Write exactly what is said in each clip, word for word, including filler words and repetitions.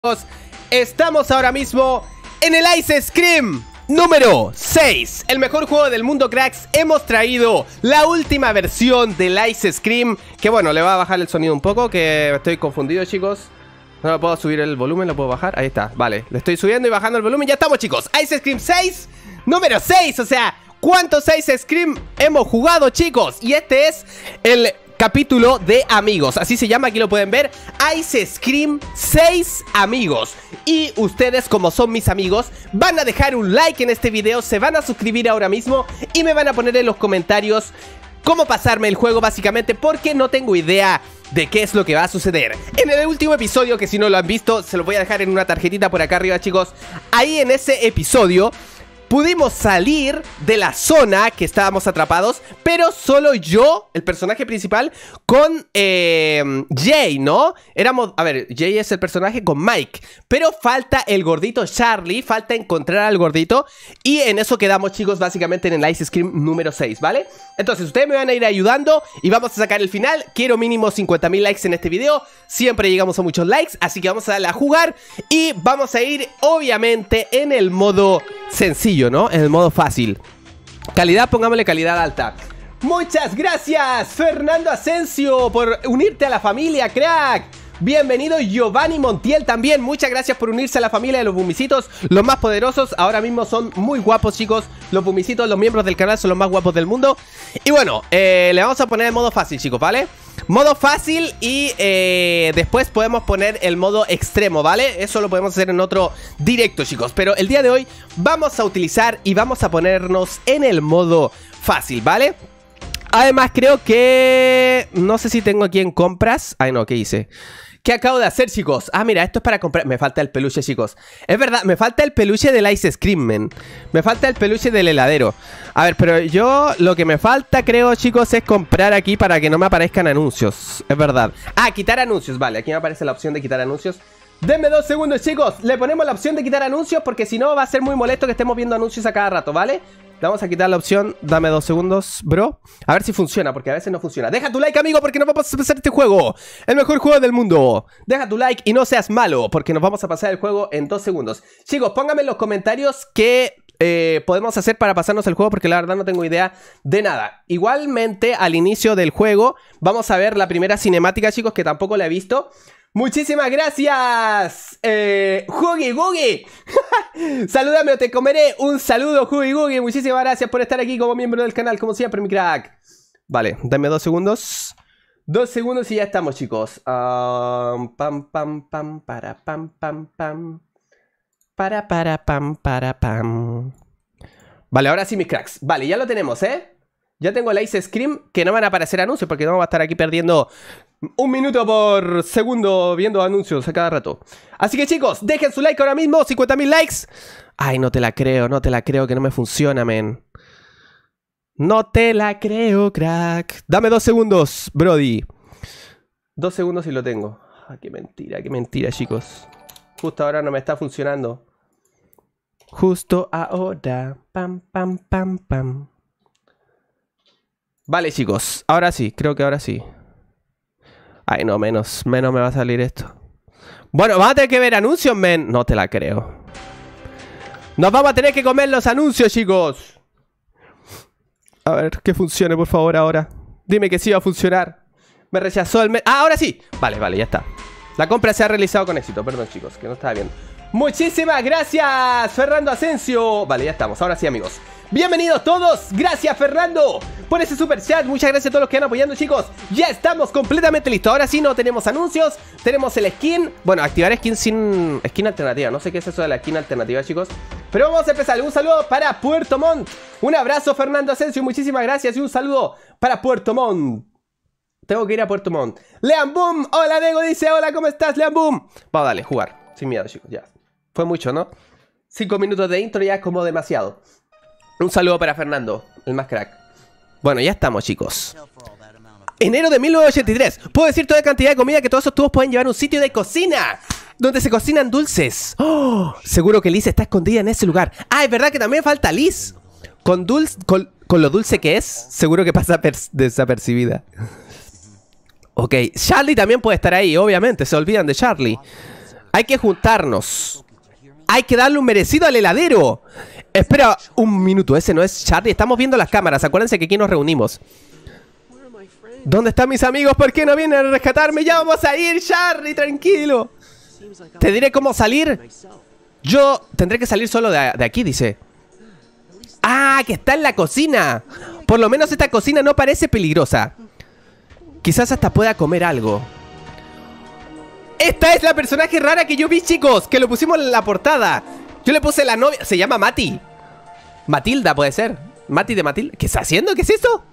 Estamos ahora mismo en el Ice Scream número seis, el mejor juego del mundo, cracks. Hemos traído la última versión del Ice Scream, que bueno, le va a bajar el sonido un poco, que estoy confundido, chicos. No lo puedo subir el volumen, lo puedo bajar, ahí está, vale. Le estoy subiendo y bajando el volumen, ya estamos, chicos. Ice Scream seis, número seis, o sea, ¿cuántos Ice Scream hemos jugado, chicos? Y este es el capítulo de amigos, así se llama, aquí lo pueden ver. Ice Scream seis amigos. Y ustedes, como son mis amigos, van a dejar un like en este video, se van a suscribir ahora mismo y me van a poner en los comentarios cómo pasarme el juego, básicamente, porque no tengo idea de qué es lo que va a suceder. En el último episodio, que si no lo han visto, se lo voy a dejar en una tarjetita por acá arriba, chicos. Ahí en ese episodio pudimos salir de la zona que estábamos atrapados, pero solo yo, el personaje principal, con eh, Jay, ¿no? Éramos, a ver, Jay es el personaje con Mike, pero falta el gordito Charlie, falta encontrar al gordito. Y en eso quedamos, chicos, básicamente en el Ice Scream número seis, ¿vale? Entonces ustedes me van a ir ayudando y vamos a sacar el final. Quiero mínimo cincuenta mil likes en este video. Siempre llegamos a muchos likes, así que vamos a darle a jugar. Y vamos a ir, obviamente, en el modo sencillo, ¿no? En el modo fácil. Calidad, pongámosle calidad alta. Muchas gracias, Fernando Asensio, por unirte a la familia, crack. Bienvenido Giovanni Montiel también. Muchas gracias por unirse a la familia de los Bumicitos, los más poderosos. Ahora mismo son muy guapos, chicos. Los Bumicitos, los miembros del canal, son los más guapos del mundo. Y bueno, eh, le vamos a poner el modo fácil, chicos, ¿vale? Modo fácil y eh, después podemos poner el modo extremo, ¿vale? Eso lo podemos hacer en otro directo, chicos. Pero el día de hoy vamos a utilizar y vamos a ponernos en el modo fácil, ¿vale? Además creo que... no sé si tengo aquí en compras. Ay no, ¿qué hice? ¿Qué acabo de hacer, chicos? Ah, mira, esto es para comprar. Me falta el peluche, chicos. Es verdad, me falta el peluche del Ice Scream, man. Me falta el peluche del heladero. A ver, pero yo lo que me falta, creo, chicos, es comprar aquí para que no me aparezcan anuncios. Es verdad. Ah, quitar anuncios, vale. Aquí me aparece la opción de quitar anuncios. Denme dos segundos, chicos. Le ponemos la opción de quitar anuncios porque si no va a ser muy molesto que estemos viendo anuncios a cada rato, ¿vale? Le vamos a quitar la opción. Dame dos segundos, bro. A ver si funciona, porque a veces no funciona. Deja tu like, amigo, porque nos vamos a pasar este juego. El mejor juego del mundo. Deja tu like y no seas malo, porque nos vamos a pasar el juego en dos segundos. Chicos, pónganme en los comentarios qué eh, podemos hacer para pasarnos el juego, porque la verdad no tengo idea de nada. Igualmente, al inicio del juego vamos a ver la primera cinemática, chicos, que tampoco la he visto. Muchísimas gracias, eh, Huggy Googie. Salúdame o te comeré. Un saludo, Huggy Googie. Muchísimas gracias por estar aquí como miembro del canal, como siempre, mi crack. Vale, dame dos segundos. Dos segundos y ya estamos, chicos. um, Pam, pam, pam, para, pam, pam, pam. Para, para, pam, para, pam. Vale, ahora sí, mis cracks. Vale, ya lo tenemos, ¿eh? Ya tengo el Ice Scream, que no van a aparecer anuncios porque no vamos a estar aquí perdiendo un minuto por segundo viendo anuncios a cada rato. Así que, chicos, dejen su like ahora mismo, cincuenta mil likes. Ay, no te la creo, no te la creo, que no me funciona, men. No te la creo, crack. Dame dos segundos, brody. Dos segundos y lo tengo. Ay, qué mentira, qué mentira, chicos. Justo ahora no me está funcionando. Justo ahora. Pam, pam, pam, pam. Vale, chicos, ahora sí, creo que ahora sí. Ay, no, menos, menos me va a salir esto. Bueno, vamos a tener que ver anuncios, men. No te la creo. Nos vamos a tener que comer los anuncios, chicos. A ver, que funcione, por favor, ahora. Dime que sí va a funcionar. Me rechazó el... Me ah, ahora sí. Vale, vale, ya está. La compra se ha realizado con éxito. Perdón, chicos, que no estaba bien. Muchísimas gracias, Fernando Asensio. Vale, ya estamos, ahora sí, amigos. Bienvenidos todos, gracias Fernando por ese super chat, muchas gracias a todos los que van apoyando, chicos. Ya estamos completamente listos, ahora sí no tenemos anuncios, tenemos el skin. Bueno, activar skin sin skin alternativa, no sé qué es eso de la skin alternativa, chicos. Pero vamos a empezar, un saludo para Puerto Montt. Un abrazo Fernando Asensio, muchísimas gracias y un saludo para Puerto Montt. Tengo que ir a Puerto Montt. Lean Boom, hola Diego, dice, hola, ¿cómo estás, Lean Boom? Vamos, dale, jugar, sin miedo, chicos, ya. Fue mucho, ¿no? Cinco minutos de intro ya es como demasiado. Un saludo para Fernando, el más crack. Bueno, ya estamos, chicos. Enero de mil novecientos ochenta y tres. Puedo decir toda cantidad de comida que todos esos tubos pueden llevar a un sitio de cocina donde se cocinan dulces. Oh, seguro que Liz está escondida en ese lugar. Ah, es verdad que también falta Liz. Con, dulce, con, con lo dulce que es, seguro que pasa desapercibida. Ok, Charlie también puede estar ahí, obviamente. Se olvidan de Charlie. Hay que juntarnos. Hay que darle un merecido al heladero. Espera un minuto, ese no es Charlie. Estamos viendo las cámaras, acuérdense que aquí nos reunimos. ¿Dónde están mis amigos? ¿Por qué no vienen a rescatarme? Ya vamos a ir, Charlie, tranquilo. Te diré cómo salir. Yo tendré que salir solo de, de aquí, dice. Ah, que está en la cocina. Por lo menos esta cocina no parece peligrosa. Quizás hasta pueda comer algo. Esta es la personaje rara que yo vi, chicos, que lo pusimos en la portada. Yo le puse la novia. Se llama Mati. Matilda puede ser. Mati de Matilda. ¿Qué está haciendo? ¿Qué es eso?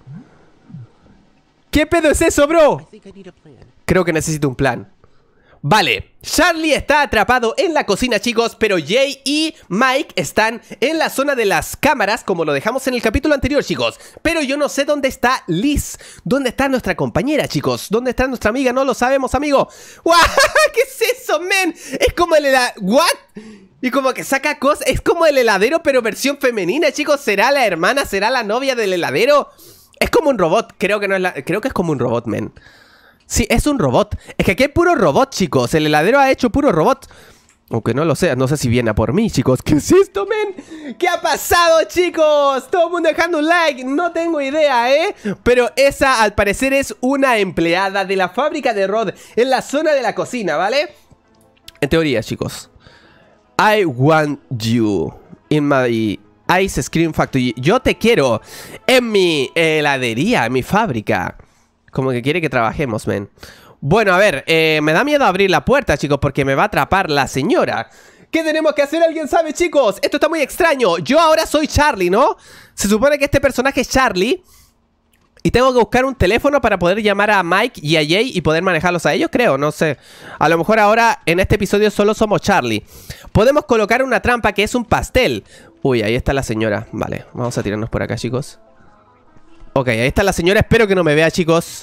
¿Qué pedo es eso, bro? Creo que necesito un plan. Vale, Charlie está atrapado en la cocina, chicos, pero Jay y Mike están en la zona de las cámaras, como lo dejamos en el capítulo anterior, chicos. Pero yo no sé dónde está Liz. ¿Dónde está nuestra compañera, chicos? ¿Dónde está nuestra amiga? No lo sabemos, amigo. ¡Guau! ¿Qué es eso, men? Es como el heladero. ¿What? Y como que saca cosas. Es como el heladero, pero versión femenina, chicos. ¿Será la hermana? ¿Será la novia del heladero? Es como un robot. Creo que no es la... Creo que es como un robot, men. Sí, es un robot. Es que aquí hay puro robot, chicos. El heladero ha hecho puro robot. Aunque no lo sé, no sé si viene a por mí, chicos. ¿Qué es esto, men? ¿Qué ha pasado, chicos? Todo el mundo dejando un like. No tengo idea, ¿eh? Pero esa, al parecer, es una empleada de la fábrica de Rod en la zona de la cocina, ¿vale? En teoría, chicos. I want you in my ice cream factory. Yo te quiero en mi heladería, en mi fábrica. Como que quiere que trabajemos, men. Bueno, a ver, eh, me da miedo abrir la puerta, chicos, porque me va a atrapar la señora. ¿Qué tenemos que hacer? ¿Alguien sabe, chicos? Esto está muy extraño. Yo ahora soy Charlie, ¿no? Se supone que este personaje es Charlie. Y tengo que buscar un teléfono para poder llamar a Mike y a Jay y poder manejarlos a ellos, creo, no sé. A lo mejor ahora en este episodio solo somos Charlie. Podemos colocar una trampa que es un pastel. Uy, ahí está la señora. Vale, vamos a tirarnos por acá, chicos. Ok, ahí está la señora. Espero que no me vea, chicos.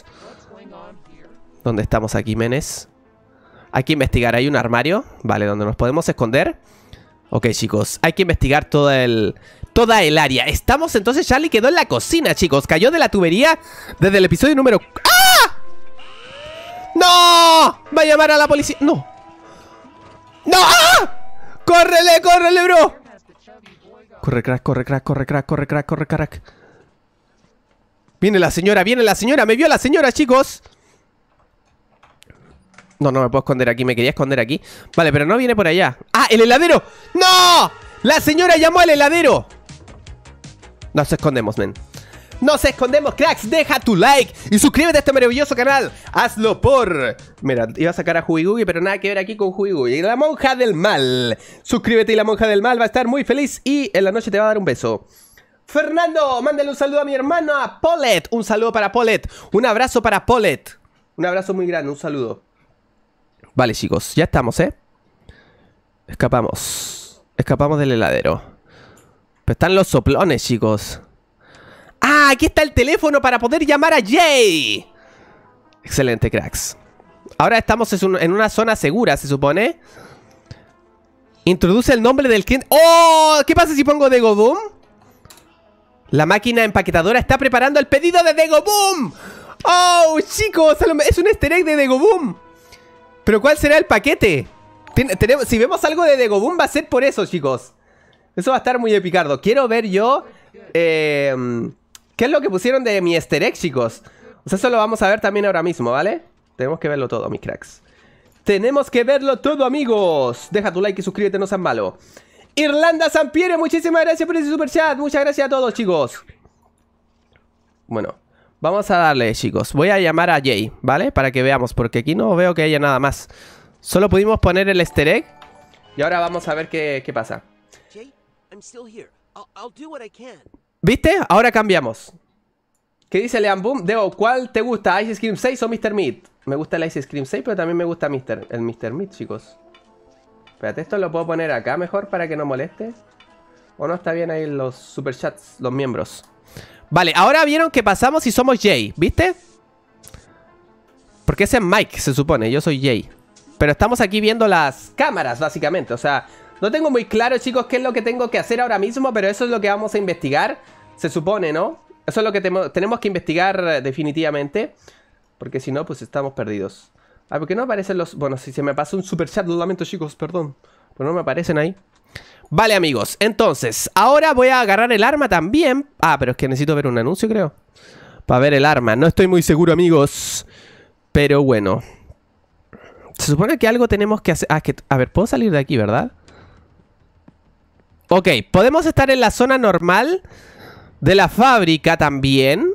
¿Dónde estamos aquí, menes? Hay que investigar. Hay un armario. Vale, donde nos podemos esconder. Ok, chicos. Hay que investigar todo el... Toda el área. Estamos entonces... Charlie quedó en la cocina, chicos. Cayó de la tubería desde el episodio número... ¡Ah! ¡No! Va a llamar a la policía. ¡No! ¡No! ¡Ah! ¡Córrele, córrele, bro! Corre, crack, corre, crack, corre, crack, corre, crack, corre, crack. Viene la señora, viene la señora. Me vio la señora, chicos. No, no me puedo esconder aquí. Me quería esconder aquí. Vale, pero no viene por allá. ¡Ah, el heladero! ¡No! La señora llamó al heladero. Nos escondemos, men. Nos escondemos, cracks. Deja tu like y suscríbete a este maravilloso canal. Hazlo por... Mira, iba a sacar a Huigugi, pero nada que ver aquí con Huigugi. La monja del mal. Suscríbete y la monja del mal va a estar muy feliz y en la noche te va a dar un beso. Fernando, mándale un saludo a mi hermana Paulette. Un saludo para Paulette. Un abrazo para Paulette. Un abrazo muy grande, un saludo. Vale, chicos, ya estamos, ¿eh? Escapamos. Escapamos del heladero. Pero están los soplones, chicos. ¡Ah! Aquí está el teléfono para poder llamar a Jay. Excelente, cracks. Ahora estamos en una zona segura, se supone. Introduce el nombre del cliente. ¡Oh! ¿Qué pasa si pongo Dego Boom? La máquina empaquetadora está preparando el pedido de Dego Boom. ¡Oh, chicos! Es un easter egg de Dego Boom. ¿Pero cuál será el paquete? Tenemos, si vemos algo de Dego Boom va a ser por eso, chicos. Eso va a estar muy epicardo. Quiero ver yo eh, ¿qué es lo que pusieron de mi easter egg, chicos? O sea, eso lo vamos a ver también ahora mismo, ¿vale? Tenemos que verlo todo, mis cracks. Tenemos que verlo todo, amigos. Deja tu like y suscríbete, no seas malo. Irlanda Sampiere, muchísimas gracias por ese super chat. Muchas gracias a todos, chicos. Bueno, vamos a darle, chicos. Voy a llamar a Jay, ¿vale? Para que veamos, porque aquí no veo que haya nada más. Solo pudimos poner el easter egg. Y ahora vamos a ver qué, qué pasa. ¿Viste? Ahora cambiamos. ¿Qué dice Lean Boom? Deo, ¿cuál te gusta? ¿Ice Cream seis o mister Meat? Me gusta el Ice Cream seis, pero también me gusta mister el mister Meat, chicos. Espérate, esto lo puedo poner acá mejor para que no moleste. ¿O no está bien ahí los superchats, los miembros? Vale, ahora vieron que pasamos y somos Jay, ¿viste? Porque ese es Mike, se supone, yo soy Jay. Pero estamos aquí viendo las cámaras, básicamente. O sea, no tengo muy claro, chicos, qué es lo que tengo que hacer ahora mismo, pero eso es lo que vamos a investigar. Se supone, ¿no? Eso es lo que te tenemos que investigar definitivamente. Porque si no, pues estamos perdidos. Ah, ¿por qué no aparecen los...? Bueno, si se me pasó un super chat, lo lamento, chicos, perdón. Pero no me aparecen ahí. Vale, amigos, entonces, ahora voy a agarrar el arma también. Ah, pero es que necesito ver un anuncio, creo. Para ver el arma. No estoy muy seguro, amigos. Pero bueno. Se supone que algo tenemos que hacer... Ah, que... A ver, puedo salir de aquí, ¿verdad? Ok, podemos estar en la zona normal de la fábrica también.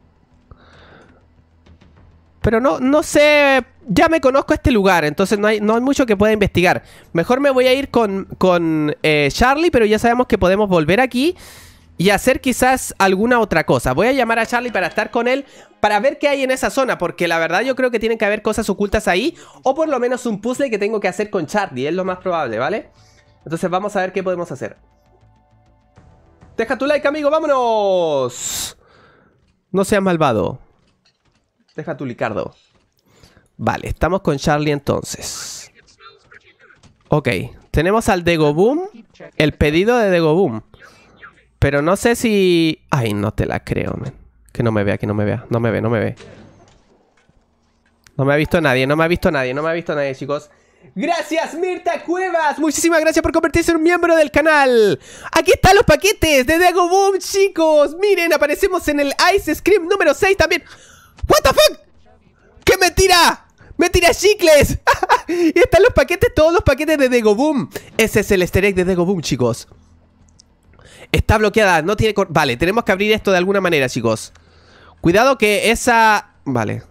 Pero no, no sé... Ya me conozco este lugar, entonces no hay, no hay mucho que pueda investigar. Mejor me voy a ir con, con eh, Charlie, pero ya sabemos que podemos volver aquí y hacer quizás alguna otra cosa. Voy a llamar a Charlie para estar con él, para ver qué hay en esa zona, porque la verdad yo creo que tienen que haber cosas ocultas ahí, o por lo menos un puzzle que tengo que hacer con Charlie, es lo más probable, ¿vale? Entonces vamos a ver qué podemos hacer. Deja tu like, amigo, vámonos. No seas malvado. Deja tu licardo. Vale, estamos con Charlie entonces. Ok, tenemos al Degoboom. El pedido de Degoboom. Pero no sé si... Ay, no te la creo, man. Que no me vea, que no me vea. No me ve, no me ve. No me ha visto nadie, no me ha visto nadie, no me ha visto nadie, chicos. Gracias, Mirta Cuevas. Muchísimas gracias por convertirse en un miembro del canal. Aquí están los paquetes de Degoboom, chicos. Miren, aparecemos en el Ice Scream número seis también. What the fuck. ¡Qué mentira! ¡Mentira, chicles! Y están los paquetes, todos los paquetes de Degoboom. Ese es el easter egg de Degoboom, chicos. Está bloqueada, no tiene... Vale, tenemos que abrir esto de alguna manera, chicos. Cuidado que esa... Vale.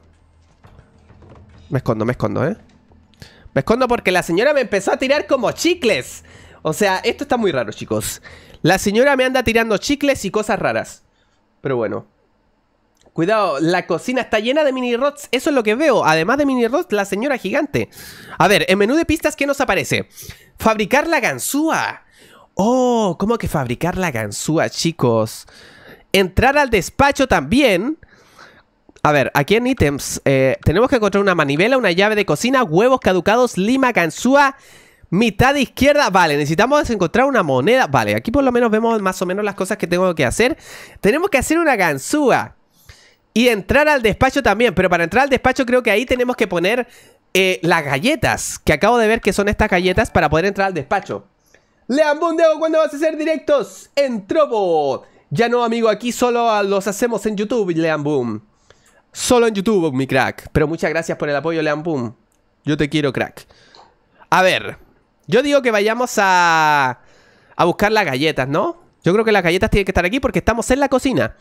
Me escondo, me escondo, ¿eh? Me escondo porque la señora me empezó a tirar como chicles. O sea, esto está muy raro, chicos. La señora me anda tirando chicles y cosas raras. Pero bueno. Cuidado, la cocina está llena de mini rods. Eso es lo que veo. Además de mini rods, la señora gigante. A ver, en menú de pistas, ¿qué nos aparece? Fabricar la ganzúa. Oh, ¿cómo que fabricar la ganzúa, chicos? Entrar al despacho también. A ver, aquí en ítems eh, tenemos que encontrar una manivela, una llave de cocina, huevos caducados, lima, ganzúa, mitad de izquierda. Vale, necesitamos encontrar una moneda. Vale, aquí por lo menos vemos más o menos las cosas que tengo que hacer. Tenemos que hacer una ganzúa. Y entrar al despacho también. Pero para entrar al despacho creo que ahí tenemos que poner eh, las galletas. Que acabo de ver que son estas galletas para poder entrar al despacho. Leanboom, Dego, ¿cuándo vas a hacer directos? En Trovo. Ya no, amigo, aquí solo los hacemos en YouTube, Leanboom. Solo en YouTube, mi crack. Pero muchas gracias por el apoyo, Leanboom. Yo te quiero, crack. A ver. Yo digo que vayamos a... A buscar las galletas, ¿no? Yo creo que las galletas tienen que estar aquí porque estamos en la cocina.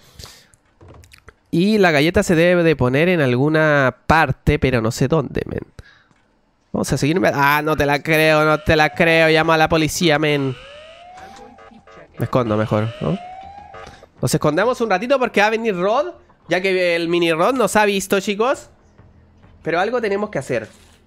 Y la galleta se debe de poner en alguna parte, pero no sé dónde, men. Vamos a seguirme. Ah, no te la creo, no te la creo. Llama a la policía, men. Me escondo mejor, ¿no? Nos escondemos un ratito porque va a venir Rod. Ya que el mini Rod nos ha visto, chicos. Pero algo tenemos que hacer.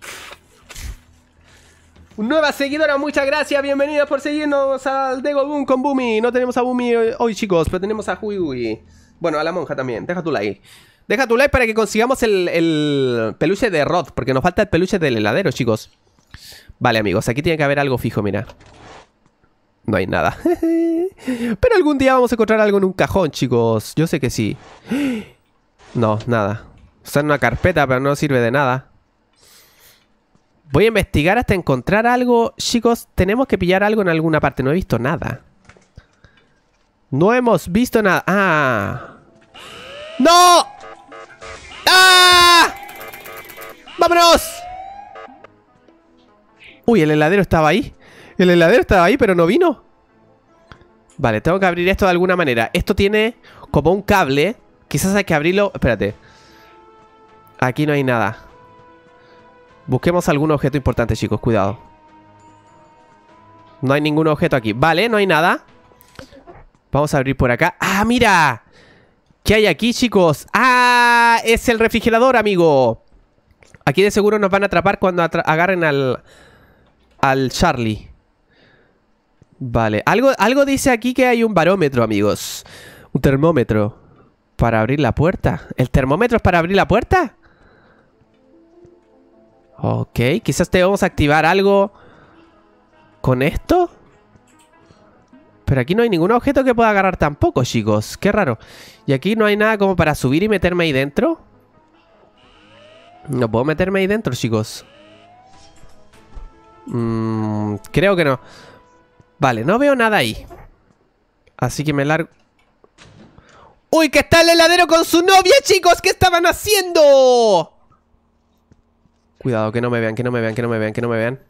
Nueva seguidora, muchas gracias. Bienvenidos por seguirnos al Degoboom con Boomy. No tenemos a Boomy hoy, hoy, chicos, pero tenemos a Hui. Bueno, a la monja también. Deja tu like. Deja tu like para que consigamos el, el peluche de Rod. Porque nos falta el peluche del heladero, chicos. Vale, amigos. Aquí tiene que haber algo fijo, mira. No hay nada. Pero algún día vamos a encontrar algo en un cajón, chicos. Yo sé que sí. No, nada. Está en una carpeta, pero no sirve de nada. Voy a investigar hasta encontrar algo. Chicos, tenemos que pillar algo en alguna parte. No he visto nada. No hemos visto nada. ¡Ah! ¡No! ¡Ah! ¡Vámonos! Uy, el heladero estaba ahí. El heladero estaba ahí, pero no vino. Vale, tengo que abrir esto de alguna manera. Esto tiene como un cable. Quizás hay que abrirlo. Espérate. Aquí no hay nada. Busquemos algún objeto importante, chicos. Cuidado. No hay ningún objeto aquí. Vale, no hay nada. Vamos a abrir por acá. ¡Ah, mira! ¿Qué hay aquí, chicos? ¡Ah! Es el refrigerador, amigo. Aquí de seguro nos van a atrapar cuando agarren al... Al Charlie. Vale. Algo, algo dice aquí que hay un barómetro, amigos. Un termómetro. Para abrir la puerta. ¿El termómetro es para abrir la puerta? Ok. Quizás debemos activar algo con esto. Pero aquí no hay ningún objeto que pueda agarrar tampoco, chicos. Qué raro. Y aquí no hay nada como para subir y meterme ahí dentro. No puedo meterme ahí dentro, chicos. Mm, creo que no. Vale, no veo nada ahí. Así que me largo. ¡Uy, que está el heladero con su novia, chicos! ¿Qué estaban haciendo? Cuidado, que no me vean, que no me vean, que no me vean, que no me vean.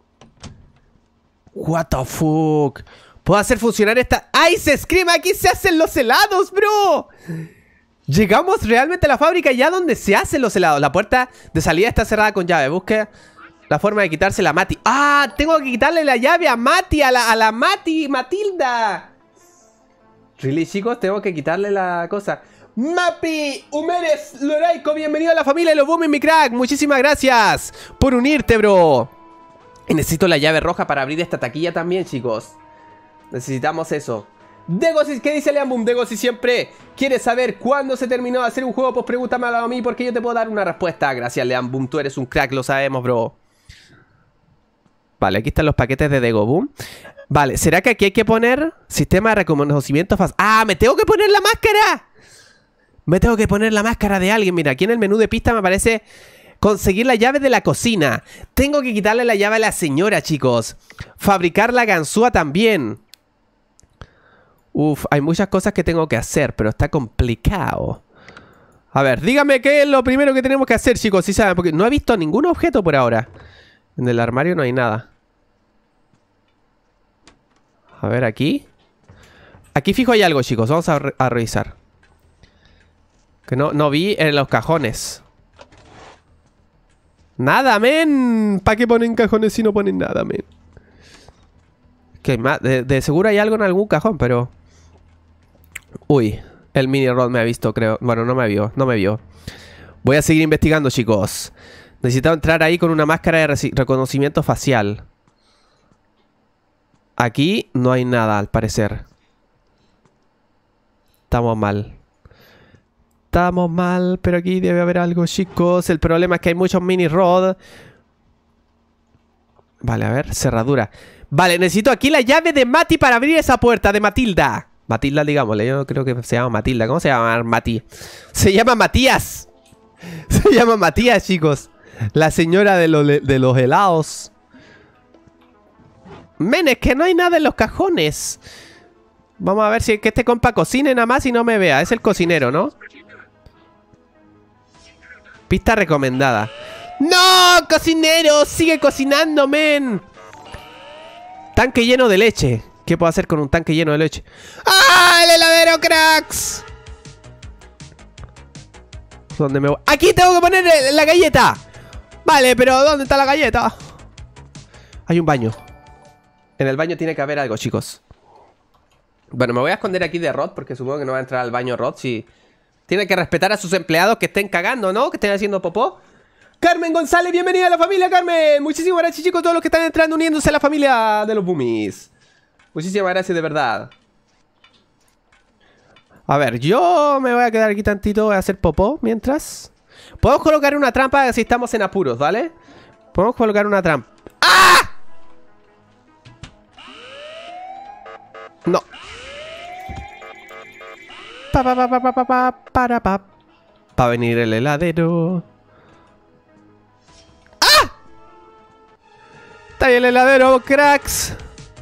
What the fuck. Puedo hacer funcionar esta Ice Scream. Aquí se hacen los helados, bro. Llegamos realmente a la fábrica ya donde se hacen los helados. La puerta de salida está cerrada con llave. Busque la forma de quitársela a Mati. ¡Ah! Tengo que quitarle la llave a Mati. A la, a la Mati, Matilda. Really, chicos, tengo que quitarle la cosa. Mapi, Humeres, Loraico, bienvenido a la familia de los Boomies, mi crack. Muchísimas gracias por unirte, bro. Y necesito la llave roja para abrir esta taquilla también, chicos. Necesitamos eso. Degosis, ¿qué dice Lean Boom? Degosis siempre quiere saber cuándo se terminó de hacer un juego. Pues pregúntamelo a mí porque yo te puedo dar una respuesta. Gracias, Lean Boom, tú eres un crack, lo sabemos, bro. Vale, aquí están los paquetes de Dego Boom. Vale, ¿será que aquí hay que poner sistema de reconocimiento fácil? ¡Ah! ¡Me tengo que poner la máscara! Me tengo que poner la máscara de alguien. Mira, aquí en el menú de pista me aparece conseguir la llave de la cocina. Tengo que quitarle la llave a la señora, chicos. Fabricar la ganzúa también. Uf, hay muchas cosas que tengo que hacer, pero está complicado. A ver, dígame qué es lo primero que tenemos que hacer, chicos. Si saben, porque no he visto ningún objeto por ahora. En el armario no hay nada. A ver, aquí. Aquí fijo hay algo, chicos. Vamos a, re a revisar. Que no, no vi en los cajones. Nada, men. ¿Para qué ponen cajones si no ponen nada, men? Que de, de seguro hay algo en algún cajón, pero... Uy, el mini rod me ha visto, creo. Bueno, no me vio, no me vio. Voy a seguir investigando, chicos. Necesito entrar ahí con una máscara de reconocimiento facial. Aquí no hay nada, al parecer. Estamos mal. Estamos mal, pero aquí debe haber algo, chicos. El problema es que hay muchos mini rod. Vale, a ver, cerradura. Vale, necesito aquí la llave de Mati para abrir esa puerta de Matilda. Matilda, digámosle, yo creo que se llama Matilda. ¿Cómo se llama Mati? Se llama Matías. Se llama Matías, chicos. La señora de, lo, de los helados. Men, es que no hay nada en los cajones. Vamos a ver si es que este compa cocine nada más y no me vea. Es el cocinero, ¿no? Pista recomendada. ¡No, cocinero! ¡Sigue cocinando, men! Tanque lleno de leche. ¿Qué puedo hacer con un tanque lleno de leche? ¡Ah, el heladero, cracks! ¿Dónde me voy? ¡Aquí tengo que poner la galleta! Vale, pero ¿dónde está la galleta? Hay un baño. En el baño tiene que haber algo, chicos. Bueno, me voy a esconder aquí de Rod porque supongo que no va a entrar al baño Rod si... Tiene que respetar a sus empleados que estén cagando, ¿no? Que estén haciendo popó. Carmen González, bienvenida a la familia, Carmen. Muchísimas gracias, chicos, todos los que están entrando, uniéndose a la familia de los Boomies. Muchísimas gracias, de verdad. A ver, yo me voy a quedar aquí tantito, voy a hacer popó mientras. Podemos colocar una trampa si estamos en apuros, ¿vale? Podemos colocar una trampa. ¡Ah! No. Pa, pa, pa, pa, pa, pa, para, pa. Va a venir el heladero. ¡Ah! Está ahí el heladero, cracks.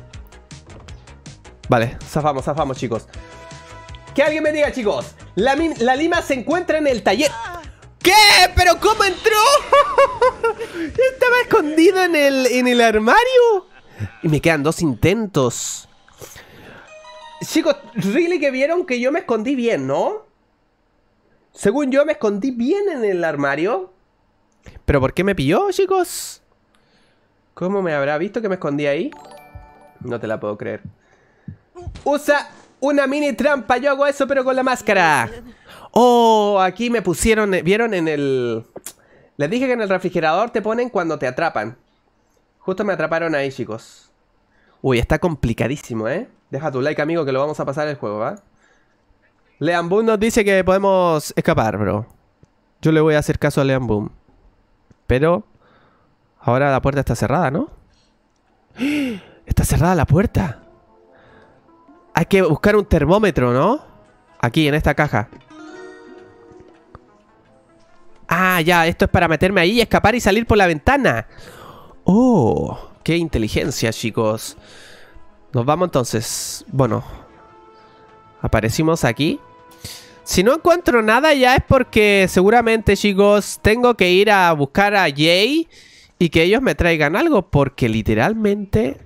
Vale, zafamos, zafamos, chicos. Que alguien me diga, chicos. La, la lima se encuentra en el taller. ¿Qué? ¿Pero cómo entró? Estaba escondido en el, en el armario. Y me quedan dos intentos. Chicos, really que vieron que yo me escondí bien, ¿no? Según yo me escondí bien en el armario. ¿Pero por qué me pilló, chicos? ¿Cómo me habrá visto que me escondí ahí? No te la puedo creer. Usa una mini trampa. Yo hago eso pero con la máscara. Oh, aquí me pusieron... ¿Vieron en el...? Les dije que en el refrigerador te ponen cuando te atrapan. Justo me atraparon ahí, chicos. Uy, está complicadísimo, ¿eh? Deja tu like, amigo, que lo vamos a pasar el juego, ¿va? Lean Boom nos dice que podemos escapar, bro. Yo le voy a hacer caso a Lean Boom. Pero... ahora la puerta está cerrada, ¿no? Está cerrada la puerta. Hay que buscar un termómetro, ¿no? Aquí, en esta caja. Ah, Ah, ya, esto es para meterme ahí y escapar y salir por la ventana. Oh, qué inteligencia, chicos. Nos vamos entonces. Bueno, aparecimos aquí. Si no encuentro nada ya es porque seguramente, chicos, tengo que ir a buscar a Jay y que ellos me traigan algo, porque literalmente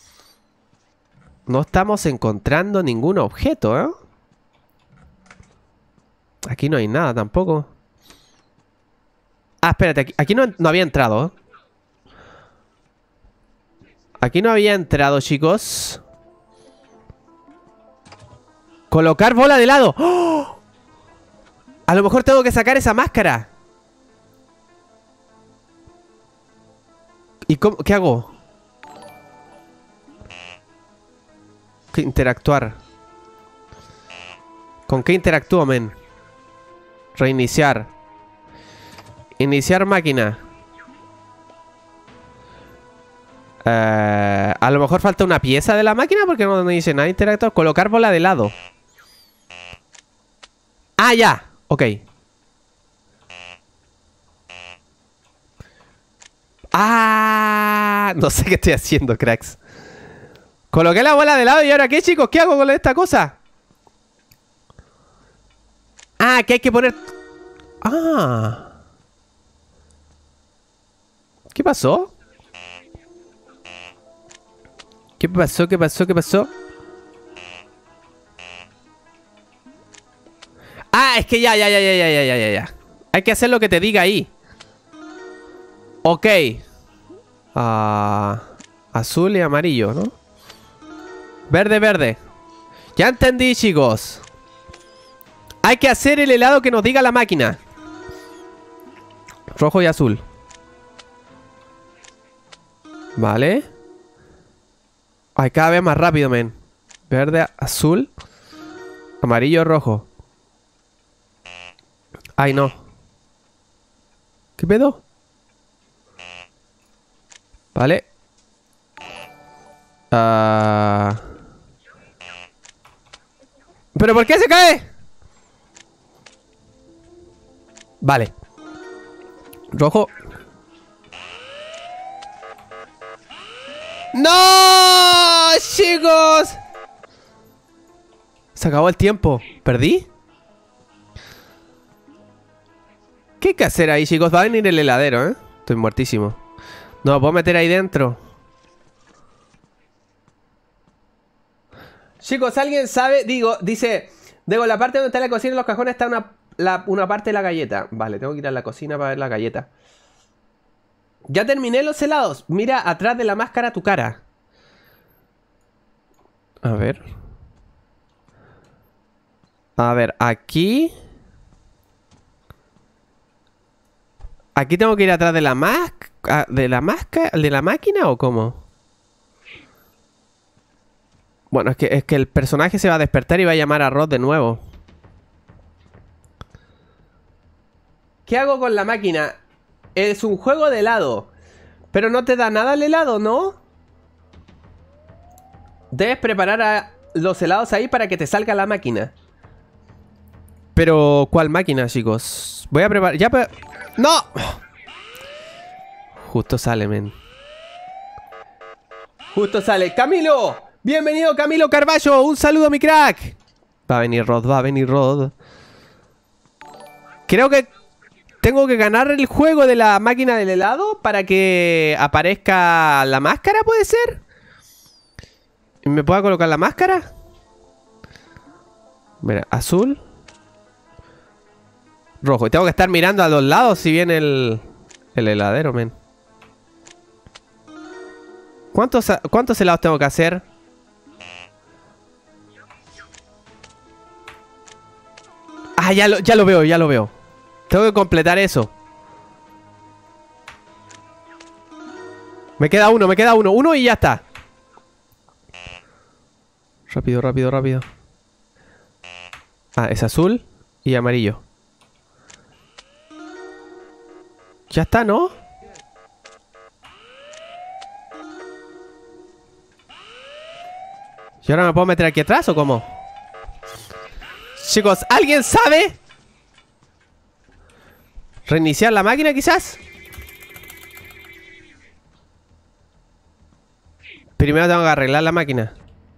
no estamos encontrando ningún objeto, ¿eh? Aquí no hay nada tampoco. Ah, espérate, aquí, aquí no, no había entrado, ¿eh? Aquí no había entrado, chicos. Colocar bola de helado. ¡Oh! A lo mejor tengo que sacar esa máscara. ¿Y cómo? ¿Qué hago? ¿Qué interactuar? ¿Con qué interactúo, men? Reiniciar. Iniciar máquina. Eh, a lo mejor falta una pieza de la máquina porque no me dice nada. Interactuar. Colocar bola de helado. Ah, ya. Ok. Ah, no sé qué estoy haciendo, cracks. Coloqué la bola de helado y ahora ¿qué, chicos? ¿Qué hago con esta cosa? Ah, que hay que poner... Ah. ¿Qué pasó? ¿Qué pasó? ¿Qué pasó? ¿Qué pasó? Ah, es que ya, ya, ya, ya, ya, ya, ya, ya. Hay que hacer lo que te diga ahí. Ok. Ah, azul y amarillo, ¿no? Verde, verde. Ya entendí, chicos. Hay que hacer el helado que nos diga la máquina. Rojo y azul. Vale. Ay, cada vez más rápido, men. Verde, azul. Amarillo, rojo. Ay, no. ¿Qué pedo? Vale. Ah... ¿Pero por qué se cae? Vale. Rojo. ¡No! ¡Chicos! Se acabó el tiempo. ¿Perdí? ¿Qué hay que hacer ahí, chicos? Va a venir el heladero, ¿eh? Estoy muertísimo. No, ¿me puedo meter ahí dentro? Chicos, ¿alguien sabe? Digo, dice... Digo, la parte donde está la cocina y los cajones está una, la, una parte de la galleta. Vale, tengo que ir a la cocina para ver la galleta. Ya terminé los helados. Mira atrás de la máscara tu cara. A ver. A ver, aquí... ¿Aquí tengo que ir atrás de la máscara? ¿De la máscara? ¿De la máquina o cómo? Bueno, es que, es que el personaje se va a despertar y va a llamar a Rod de nuevo. ¿Qué hago con la máquina? Es un juego de helado. Pero no te da nada el helado, ¿no? Debes preparar a los helados ahí para que te salga la máquina. Pero, ¿cuál máquina, chicos? Voy a preparar... Ya, pero... ¡No! Justo sale, men. Justo sale. ¡Camilo! ¡Bienvenido, Camilo Carballo! ¡Un saludo, mi crack! Va a venir Rod, va a venir Rod. Creo que tengo que ganar el juego de la máquina del helado para que aparezca la máscara, ¿puede ser? ¿Y me pueda colocar la máscara? Mira, azul. Rojo. Y tengo que estar mirando a los lados si viene el, el heladero, men. ¿Cuántos, ¿Cuántos helados tengo que hacer? Ah, ya lo, ya lo veo, ya lo veo. Tengo que completar eso. Me queda uno, me queda uno. Uno y ya está. Rápido, rápido, rápido. Ah, es azul y amarillo. Ya está, ¿no? ¿Y ahora me puedo meter aquí atrás o cómo? Chicos, ¿alguien sabe? ¿Reiniciar la máquina quizás? Primero tengo que arreglar la máquina.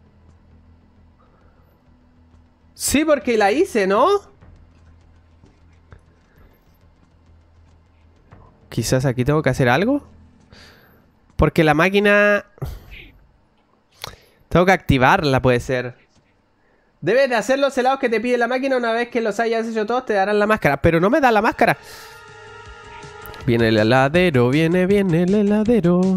Sí, porque la hice, ¿no? Quizás aquí tengo que hacer algo. Porque la máquina... Tengo que activarla, puede ser. Debes de hacer los helados que te pide la máquina. Una vez que los hayas hecho todos, te darán la máscara. Pero no me da la máscara. Viene el heladero, viene, viene el heladero.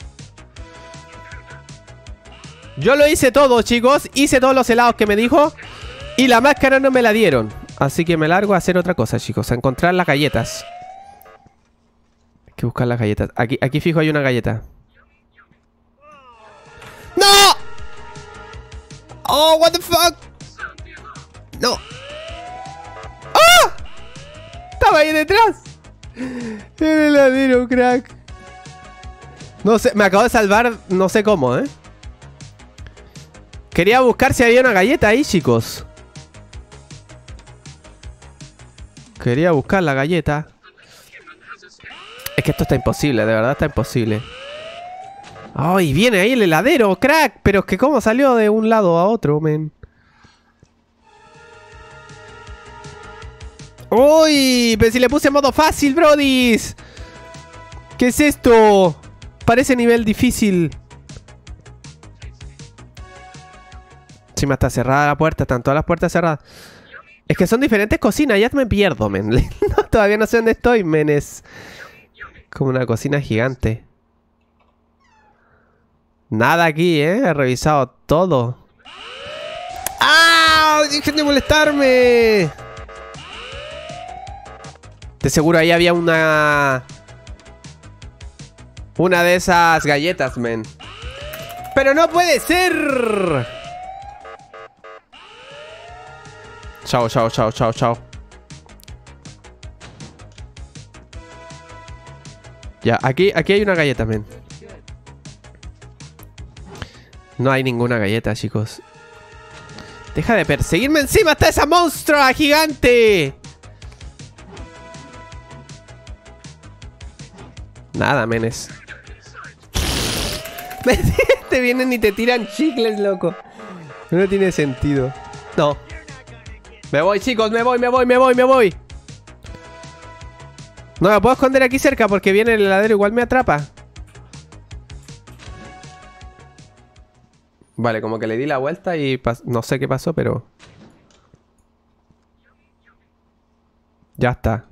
Yo lo hice todo, chicos. Hice todos los helados que me dijo. Y la máscara no me la dieron. Así que me largo a hacer otra cosa, chicos. A encontrar las galletas. Hay que buscar las galletas. Aquí, aquí fijo hay una galleta. ¡No! Oh, what the fuck. No. ¡Ah! Estaba ahí detrás. El heladero, crack. No sé, me acabo de salvar. No sé cómo, eh. Quería buscar si había una galleta ahí, chicos. Quería buscar la galleta. Es que esto está imposible, de verdad está imposible. ¡Ay! Viene ahí el heladero, crack. Pero es que cómo salió de un lado a otro, men. ¡Uy! Pero si le puse modo fácil, brodis. ¿Qué es esto? Parece nivel difícil. Sí, me está cerrada la puerta. Están todas las puertas cerradas. Es que son diferentes cocinas. Ya me pierdo, men. No, todavía no sé dónde estoy, men. Es como una cocina gigante. Nada aquí, ¿eh? He revisado todo. ¡Ah! ¡Dejen de molestarme! De seguro ahí había una... Una de esas galletas, men. ¡Pero no puede ser! Chao, chao, chao, chao, chao. Ya, aquí, aquí hay una galleta, men. No hay ninguna galleta, chicos. Deja de perseguirme encima. ¡Está esa monstrua gigante! Nada, menes. Te vienen y te tiran chicles, loco. No tiene sentido. No. Me voy, chicos, me voy, me voy, me voy, me voy. No me puedo esconder aquí cerca porque viene el heladero, igual me atrapa. Vale, como que le di la vuelta y no sé qué pasó, pero... Ya está.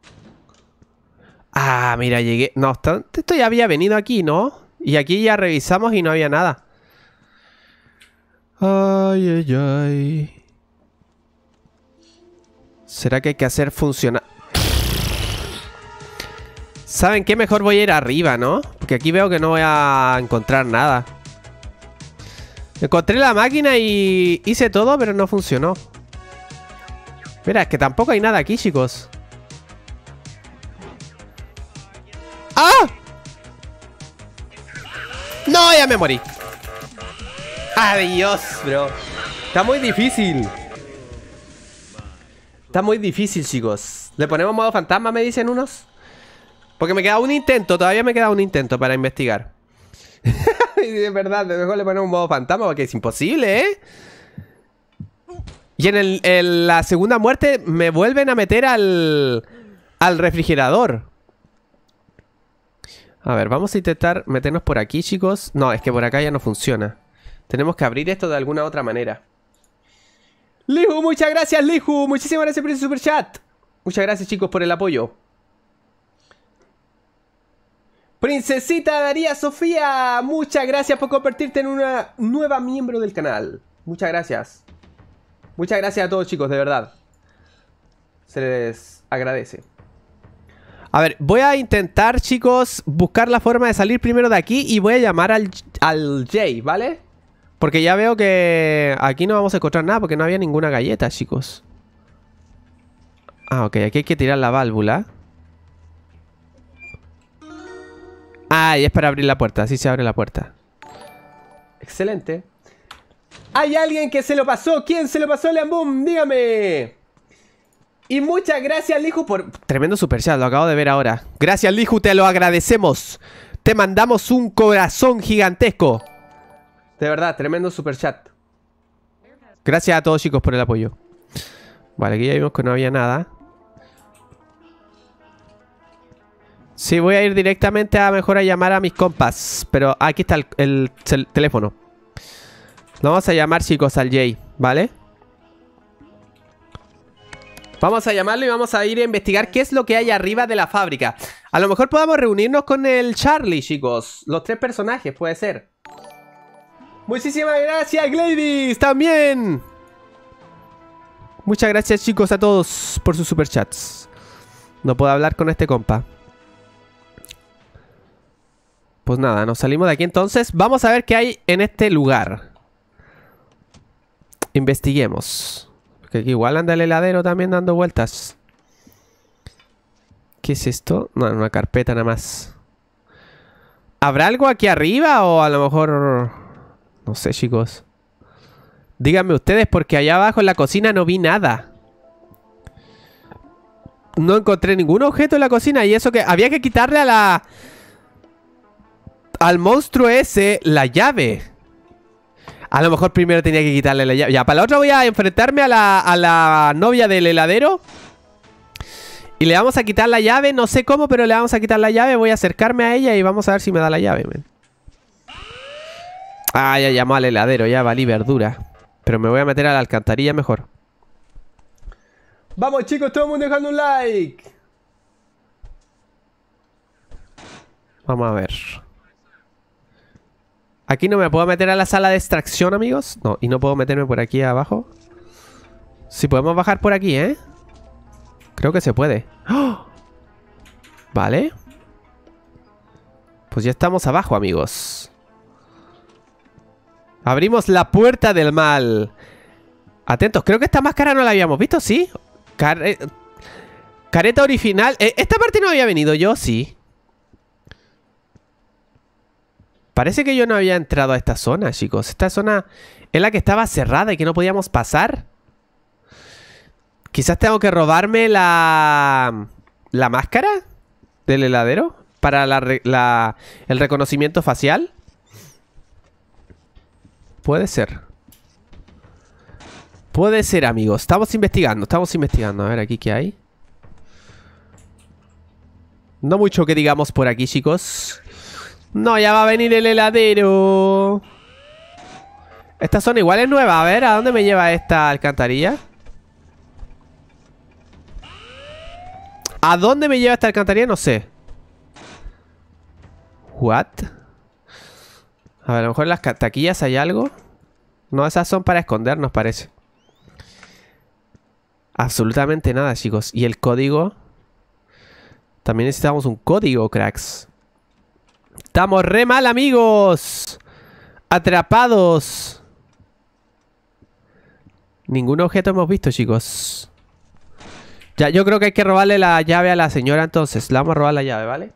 Ah, mira, llegué... No, esto, esto ya había venido aquí, ¿no? Y aquí ya revisamos y no había nada. Ay, ay, ay. ¿Será que hay que hacer funcionar? ¿Saben qué? Mejor voy a ir arriba, ¿no? Porque aquí veo que no voy a encontrar nada. Encontré la máquina y hice todo, pero no funcionó. Mira, es que tampoco hay nada aquí, chicos. ¡Ah! ¡No! Ya me morí. ¡Adiós, bro! Está muy difícil. Está muy difícil, chicos. ¿Le ponemos modo fantasma, me dicen unos? Porque me queda un intento. Todavía me queda un intento para investigar. De verdad, mejor le ponemos un modo fantasma porque es imposible, ¿eh? Y en, el, en la segunda muerte me vuelven a meter al, al refrigerador. A ver, vamos a intentar meternos por aquí, chicos. No, es que por acá ya no funciona. Tenemos que abrir esto de alguna otra manera. Liju, muchas gracias, Liju. Muchísimas gracias por ese super chat. Muchas gracias, chicos, por el apoyo. Princesita Daría Sofía, muchas gracias por convertirte en una nueva miembro del canal. Muchas gracias. Muchas gracias a todos, chicos, de verdad. Se les agradece. A ver, voy a intentar, chicos, buscar la forma de salir primero de aquí. Y voy a llamar al, al Jay, ¿vale? Porque ya veo que aquí no vamos a encontrar nada porque no había ninguna galleta, chicos. Ah, ok, aquí hay que tirar la válvula. Ah, y es para abrir la puerta, así se abre la puerta. Excelente. ¿Hay alguien que se lo pasó? ¿Quién se lo pasó, Leamboom? Dígame. Y muchas gracias, Liju, por... Tremendo superchat, lo acabo de ver ahora. Gracias, Liju, te lo agradecemos. Te mandamos un corazón gigantesco. De verdad, tremendo superchat. Gracias a todos, chicos, por el apoyo. Vale, aquí ya vimos que no había nada. Sí, voy a ir directamente a mejor a llamar a mis compas. Pero aquí está el, el, el teléfono. Lo vamos a llamar, chicos, al Jay, ¿vale? Vamos a llamarlo y vamos a ir a investigar qué es lo que hay arriba de la fábrica. A lo mejor podamos reunirnos con el Charlie, chicos. Los tres personajes, puede ser. Muchísimas gracias, Gladys, también. Muchas gracias, chicos, a todos por sus superchats. No puedo hablar con este compa. Pues nada, nos salimos de aquí entonces. Vamos a ver qué hay en este lugar. Investiguemos. Porque aquí igual anda el heladero también dando vueltas. ¿Qué es esto? No, una carpeta nada más. ¿Habrá algo aquí arriba o a lo mejor... No sé, chicos. Díganme ustedes porque allá abajo en la cocina no vi nada. No encontré ningún objeto en la cocina y eso que... Había que quitarle a la... Al monstruo ese la llave. A lo mejor primero tenía que quitarle la llave. Ya, para la otra voy a enfrentarme a la, a la novia del heladero. Y le vamos a quitar la llave. No sé cómo, pero le vamos a quitar la llave. Voy a acercarme a ella y vamos a ver si me da la llave, man. Ah, ya llamó al heladero. Ya valí verdura. Pero me voy a meter a la alcantarilla mejor. Vamos, chicos, todo el mundo dejando un like. Vamos a ver. Aquí no me puedo meter a la sala de extracción, amigos. No, y no puedo meterme por aquí abajo. Sí, podemos bajar por aquí, ¿eh? Creo que se puede. ¡Oh! Vale. Pues ya estamos abajo, amigos. Abrimos la puerta del mal. Atentos, creo que esta máscara no la habíamos visto, ¿sí? Care... Careta original. Eh, esta parte no había venido yo, sí. Parece que yo no había entrado a esta zona, chicos. Esta zona es la que estaba cerrada y que no podíamos pasar. Quizás tengo que robarme la... ¿La máscara? ¿Del heladero? Para la, la, el reconocimiento facial. Puede ser. Puede ser, amigos. Estamos investigando, estamos investigando. A ver, aquí qué hay. No mucho que digamos por aquí, chicos. No, ya va a venir el heladero. Esta zona igual es nueva. A ver, ¿a dónde me lleva esta alcantarilla? ¿A dónde me lleva esta alcantarilla? No sé. ¿What? A ver, a lo mejor en las taquillas hay algo. No, esas son para escondernos, parece. Absolutamente nada, chicos. ¿Y el código? También necesitamos un código, cracks. Estamos re mal, amigos. Atrapados. Ningún objeto hemos visto, chicos. Ya, yo creo que hay que robarle la llave a la señora entonces. Le vamos a robar la llave, ¿vale?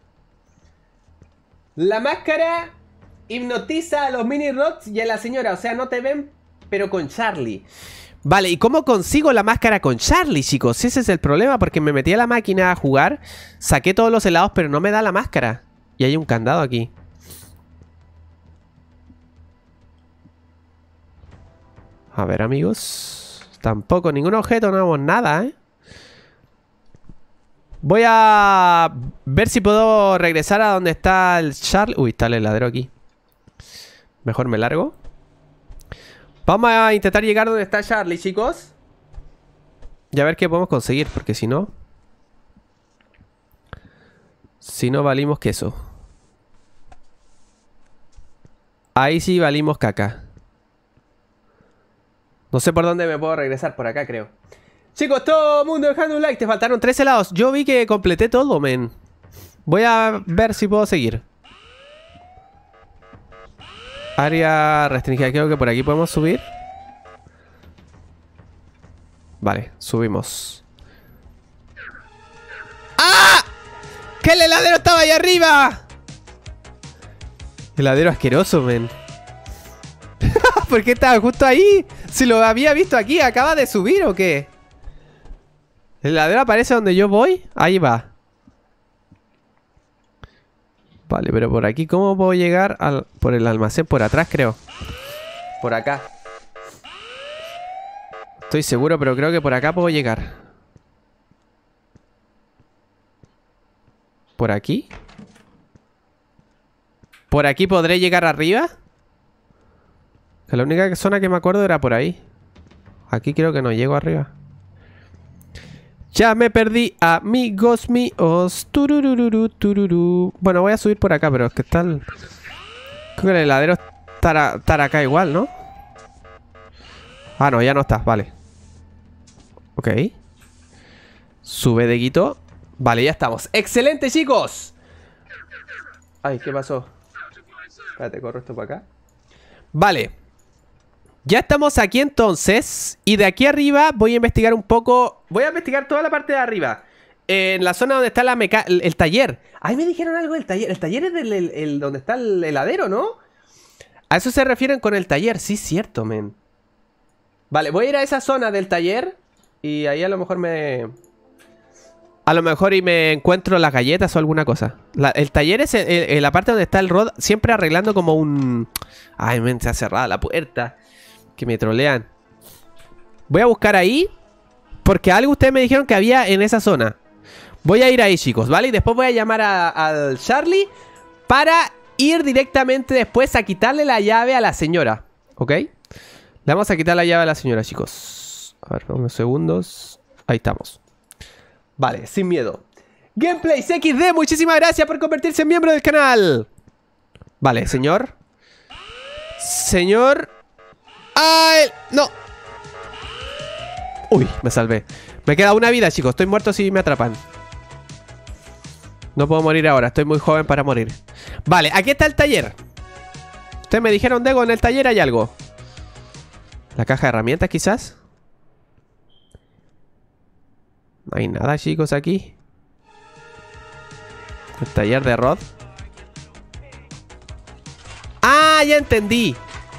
La máscara hipnotiza a los mini rots y a la señora. O sea, no te ven, pero con Charlie. Vale, ¿y cómo consigo la máscara con Charlie, chicos? Ese es el problema, porque me metí a la máquina a jugar. Saqué todos los helados, pero no me da la máscara. Y hay un candado aquí. A ver, amigos. Tampoco, ningún objeto, no vemos nada, ¿eh? Voy a ver si puedo regresar a donde está el Charlie. Uy, está el heladero aquí. Mejor me largo. Vamos a intentar llegar donde está Charlie, chicos. Y a ver qué podemos conseguir, porque si no... Si no valimos queso. Ahí sí valimos caca. No sé por dónde me puedo regresar, por acá creo. Chicos, todo el mundo dejando un like. Te faltaron tres helados. Yo vi que completé todo, men. Voy a ver si puedo seguir. Área restringida. Creo que por aquí podemos subir. Vale, subimos. ¡Ah! ¡Que el heladero estaba ahí arriba! Heladero asqueroso, men. ¿Por qué estaba justo ahí? Si lo había visto aquí, ¿acaba de subir o qué? ¿El heladero aparece donde yo voy? Ahí va. Vale, pero por aquí, ¿cómo puedo llegar al, por el almacén? Por atrás, creo. Por acá. Estoy seguro, pero creo que por acá puedo llegar. ¿Por aquí? ¿Por aquí podré llegar arriba? Que la única zona que me acuerdo era por ahí. Aquí creo que no llego arriba. Ya me perdí, amigos míos. Turururu, tururú. Bueno, voy a subir por acá, pero es que está el... Creo que el heladero estará, estará acá igual, ¿no? Ah, no, ya no está, vale. Ok. Sube de guito. Vale, ya estamos. ¡Excelente, chicos! Ay, ¿qué pasó? Espérate, corro esto para acá. Vale. Ya estamos aquí entonces. Y de aquí arriba voy a investigar un poco. Voy a investigar toda la parte de arriba. En la zona donde está la meca el, el taller. Ay, me dijeron algo del taller. El taller es del el, el, donde está el heladero, ¿no? A eso se refieren con el taller. Sí, cierto, men. Vale, voy a ir a esa zona del taller. Y ahí a lo mejor me... A lo mejor y me encuentro las galletas o alguna cosa. La, el taller es el, el, la parte donde está el Rod. Siempre arreglando como un... Ay, men, se ha cerrado la puerta. Que me trolean. Voy a buscar ahí. Porque algo ustedes me dijeron que había en esa zona. Voy a ir ahí, chicos, ¿vale? Y después voy a llamar al Charlie. Para ir directamente después a quitarle la llave a la señora. ¿Ok? Le vamos a quitar la llave a la señora, chicos. A ver, unos segundos. Ahí estamos. Vale, sin miedo. Gameplays equis de, muchísimas gracias por convertirse en miembro del canal. Vale, señor. Señor. ¡Ay! No. Uy, me salvé. Me queda una vida, chicos. Estoy muerto si me atrapan. No puedo morir ahora. Estoy muy joven para morir. Vale, aquí está el taller. Ustedes me dijeron, Dego, en el taller hay algo. La caja de herramientas, quizás. No hay nada, chicos, aquí. El taller de Rod. ¡Ah! Ya entendí.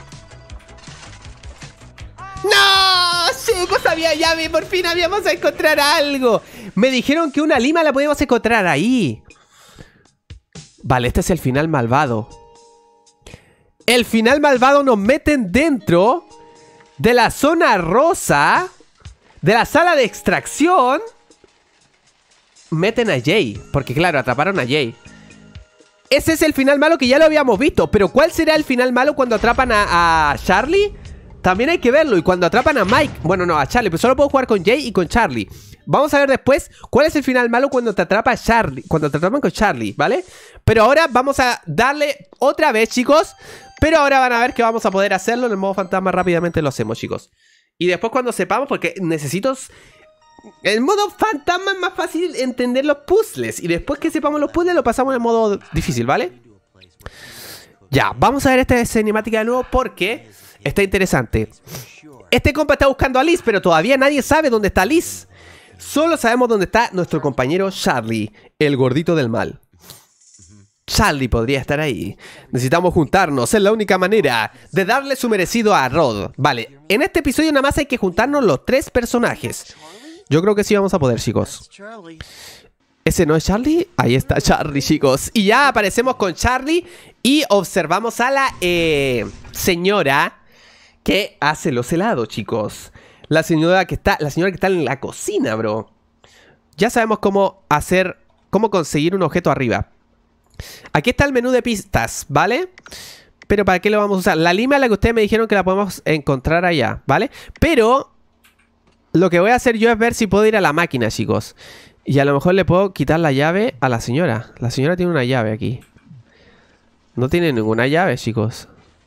¡No! Chicos, había llave. Por fin habíamos a encontrar algo. Me dijeron que una lima la podíamos encontrar ahí. Vale, este es el final malvado. El final malvado nos meten dentro de la zona rosa, de la sala de extracción. Meten a Jay, porque claro, atraparon a Jay. Ese es el final malo que ya lo habíamos visto. Pero ¿cuál será el final malo cuando atrapan a, a Charlie? También hay que verlo. Y cuando atrapan a Mike, bueno, no, a Charlie, pero solo puedo jugar con Jay y con Charlie. Vamos a ver después cuál es el final malo cuando te atrapa Charlie, cuando te atrapan con Charlie, ¿vale? Pero ahora vamos a darle otra vez, chicos. Pero ahora van a ver que vamos a poder hacerlo en el modo fantasma. Rápidamente lo hacemos, chicos. Y después cuando sepamos, porque necesito... El modo fantasma es más fácil entender los puzzles. Y después que sepamos los puzzles lo pasamos en modo difícil, ¿vale? Ya, vamos a ver esta cinemática de nuevo porque está interesante. Este compa está buscando a Liz, pero todavía nadie sabe dónde está Liz. Solo sabemos dónde está nuestro compañero Charlie, el gordito del mal. Charlie podría estar ahí. Necesitamos juntarnos, es la única manera de darle su merecido a Rod. Vale, en este episodio nada más hay que juntarnos los tres personajes. Yo creo que sí vamos a poder, chicos. ¿Ese no es Charlie? Ahí está Charlie, chicos. Y ya aparecemos con Charlie y observamos a la eh, señora que hace los helados, chicos. La señora que está, la señora que está en la cocina, bro. Ya sabemos cómo hacer, cómo conseguir un objeto arriba. Aquí está el menú de pistas, ¿vale? Pero ¿para qué lo vamos a usar? La lima es la que ustedes me dijeron que la podemos encontrar allá, ¿vale? Pero lo que voy a hacer yo es ver si puedo ir a la máquina, chicos. Y a lo mejor le puedo quitar la llave a la señora. La señora tiene una llave aquí. No tiene ninguna llave, chicos.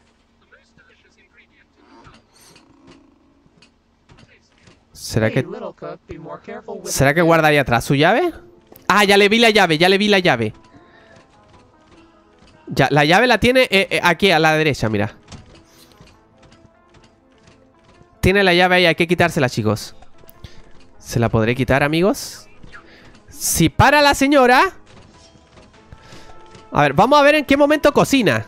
¿Será que... ¿Será que guarda ahí atrás su llave? Ah, ya le vi la llave, ya le vi la llave. Ya, la llave la tiene eh, eh, aquí a la derecha, mira. Tiene la llave ahí, hay que quitársela, chicos. ¿Se la podré quitar, amigos? Si para la señora... A ver, vamos a ver en qué momento cocina.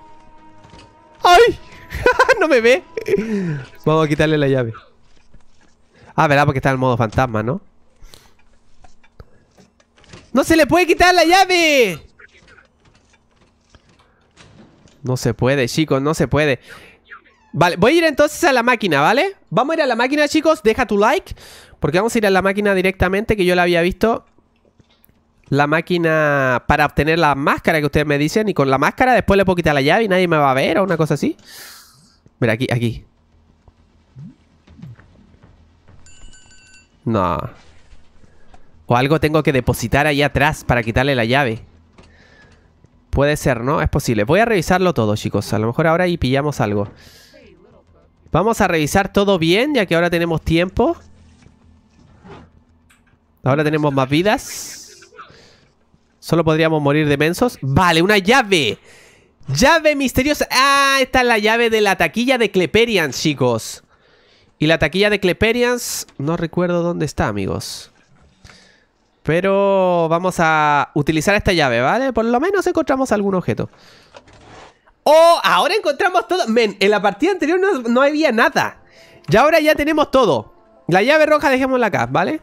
¡Ay! No me ve. Vamos a quitarle la llave. Ah, verdad, porque está en modo fantasma, ¿no? ¡No se le puede quitar la llave! No se puede, chicos, no se puede. Vale, voy a ir entonces a la máquina, ¿vale? Vamos a ir a la máquina, chicos. Deja tu like, porque vamos a ir a la máquina directamente, que yo la había visto. La máquina para obtener la máscara que ustedes me dicen. Y con la máscara después le puedo quitar la llave y nadie me va a ver o una cosa así. Mira, aquí, aquí. No. O algo tengo que depositar ahí atrás para quitarle la llave. Puede ser, ¿no? Es posible. Voy a revisarlo todo, chicos. A lo mejor ahora ahí pillamos algo. Vamos a revisar todo bien, ya que ahora tenemos tiempo. Ahora tenemos más vidas. Solo podríamos morir de mensos. Vale, una llave. Llave misteriosa. Ah, esta es la llave de la taquilla de Cleperians, chicos. Y la taquilla de Cleperians, no recuerdo dónde está, amigos. Pero vamos a utilizar esta llave, ¿vale? Por lo menos encontramos algún objeto. ¡Oh! Ahora encontramos todo. Men, en la partida anterior no, no había nada. Y ahora ya tenemos todo. La llave roja dejémosla acá, ¿vale?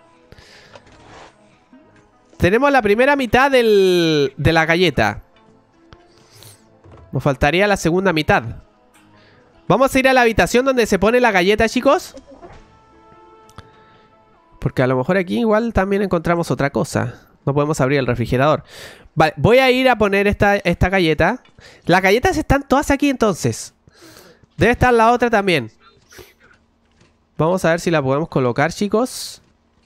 Tenemos la primera mitad del, de la galleta. Nos faltaría la segunda mitad. Vamos a ir a la habitación donde se pone la galleta, chicos. Porque a lo mejor aquí igual también encontramos otra cosa. No podemos abrir el refrigerador. Vale, voy a ir a poner esta, esta galleta. Las galletas están todas aquí entonces. Debe estar la otra también. Vamos a ver si la podemos colocar, chicos.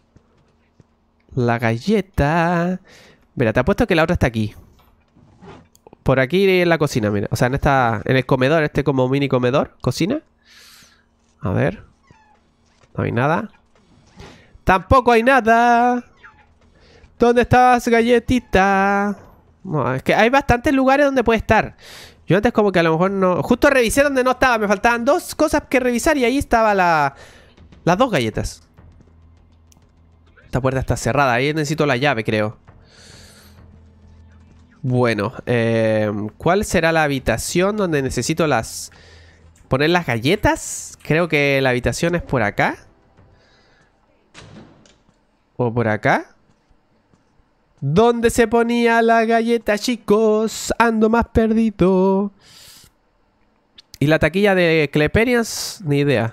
La galleta. Mira, te apuesto que la otra está aquí. Por aquí en la cocina, mira. O sea, en esta. En el comedor, este como mini comedor. Cocina. A ver. No hay nada. Tampoco hay nada. ¿Dónde estás, galletita? No, es que hay bastantes lugares donde puede estar. Yo antes como que a lo mejor no... Justo revisé donde no estaba. Me faltaban dos cosas que revisar y ahí estaba la... Las dos galletas. Esta puerta está cerrada. Ahí necesito la llave, creo. Bueno, eh, ¿cuál será la habitación donde necesito las... poner las galletas? Creo que la habitación es por acá. O por acá. ¿Dónde se ponía la galleta, chicos? Ando más perdido. ¿Y la taquilla de Cleperians? Ni idea.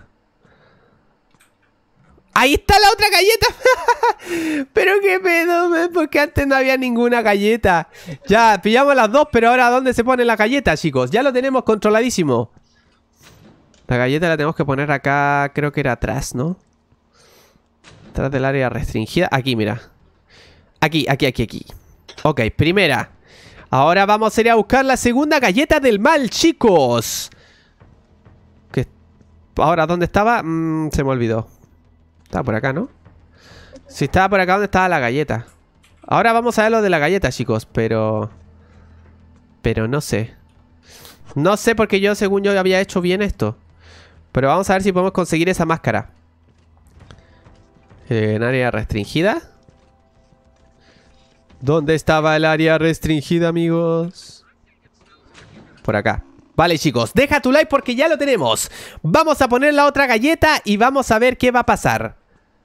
¡Ahí está la otra galleta! Pero qué pedo, man, porque antes no había ninguna galleta. Ya, pillamos las dos, pero ahora ¿dónde se pone la galleta, chicos? Ya lo tenemos controladísimo. La galleta la tenemos que poner acá, creo que era atrás, ¿no? Atrás del área restringida. Aquí, mira. Aquí, aquí, aquí, aquí. Ok, primera. Ahora vamos a ir a buscar la segunda galleta del mal, chicos. ¿Qué? Ahora, ¿dónde estaba? Mm, se me olvidó. Estaba por acá, ¿no? Si estaba por acá, ¿dónde estaba la galleta? Ahora vamos a ver lo de la galleta, chicos, pero... Pero no sé. No sé porque yo, según yo, había hecho bien esto. Pero vamos a ver si podemos conseguir esa máscara. Eh, en área restringida. ¿Dónde estaba el área restringida, amigos? Por acá. Vale, chicos, deja tu like porque ya lo tenemos. Vamos a poner la otra galleta y vamos a ver qué va a pasar.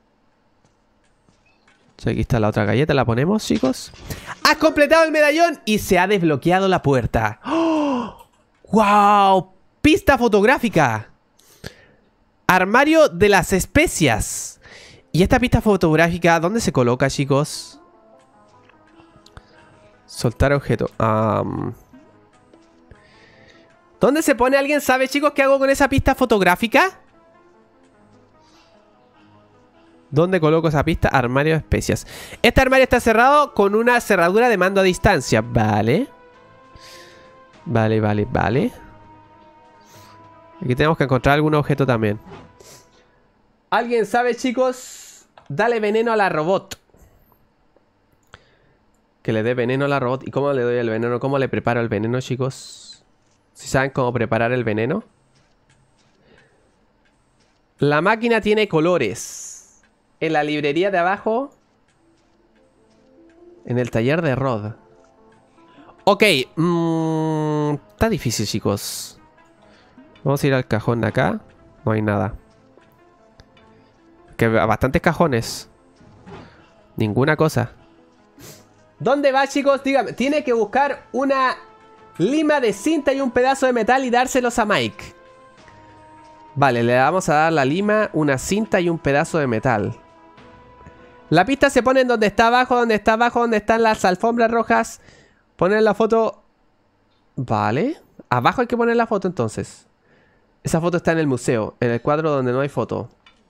Aquí está la otra galleta, la ponemos, chicos. Has completado el medallón y se ha desbloqueado la puerta. ¡Oh! ¡Wow! Pista fotográfica. Armario de las especias. ¿Y esta pista fotográfica dónde se coloca, chicos? Soltar objeto. Um... ¿Dónde se pone? ¿Alguien sabe, chicos, qué hago con esa pista fotográfica? ¿Dónde coloco esa pista? Armario de especias. Este armario está cerrado con una cerradura de mando a distancia. Vale. Vale, vale, vale. Aquí tenemos que encontrar algún objeto también. ¿Alguien sabe, chicos? Dale veneno a la robot. Que le dé veneno a la robot. ¿Y cómo le doy el veneno? ¿Cómo le preparo el veneno, chicos? ¿Si saben cómo preparar el veneno? La máquina tiene colores. En la librería de abajo. En el taller de Rod. Ok. Mmm, está difícil, chicos. Vamos a ir al cajón de acá. No hay nada. Porque bastantes cajones. Ninguna cosa. ¿Dónde va, chicos? Dígame. Tiene que buscar una lima de cinta y un pedazo de metal y dárselos a Mike. Vale, le vamos a dar la lima, una cinta y un pedazo de metal. La pista se pone en donde está abajo, donde está abajo, donde están las alfombras rojas. Poner la foto... Vale. Abajo hay que poner la foto entonces. Esa foto está en el museo, en el cuadro donde no hay foto.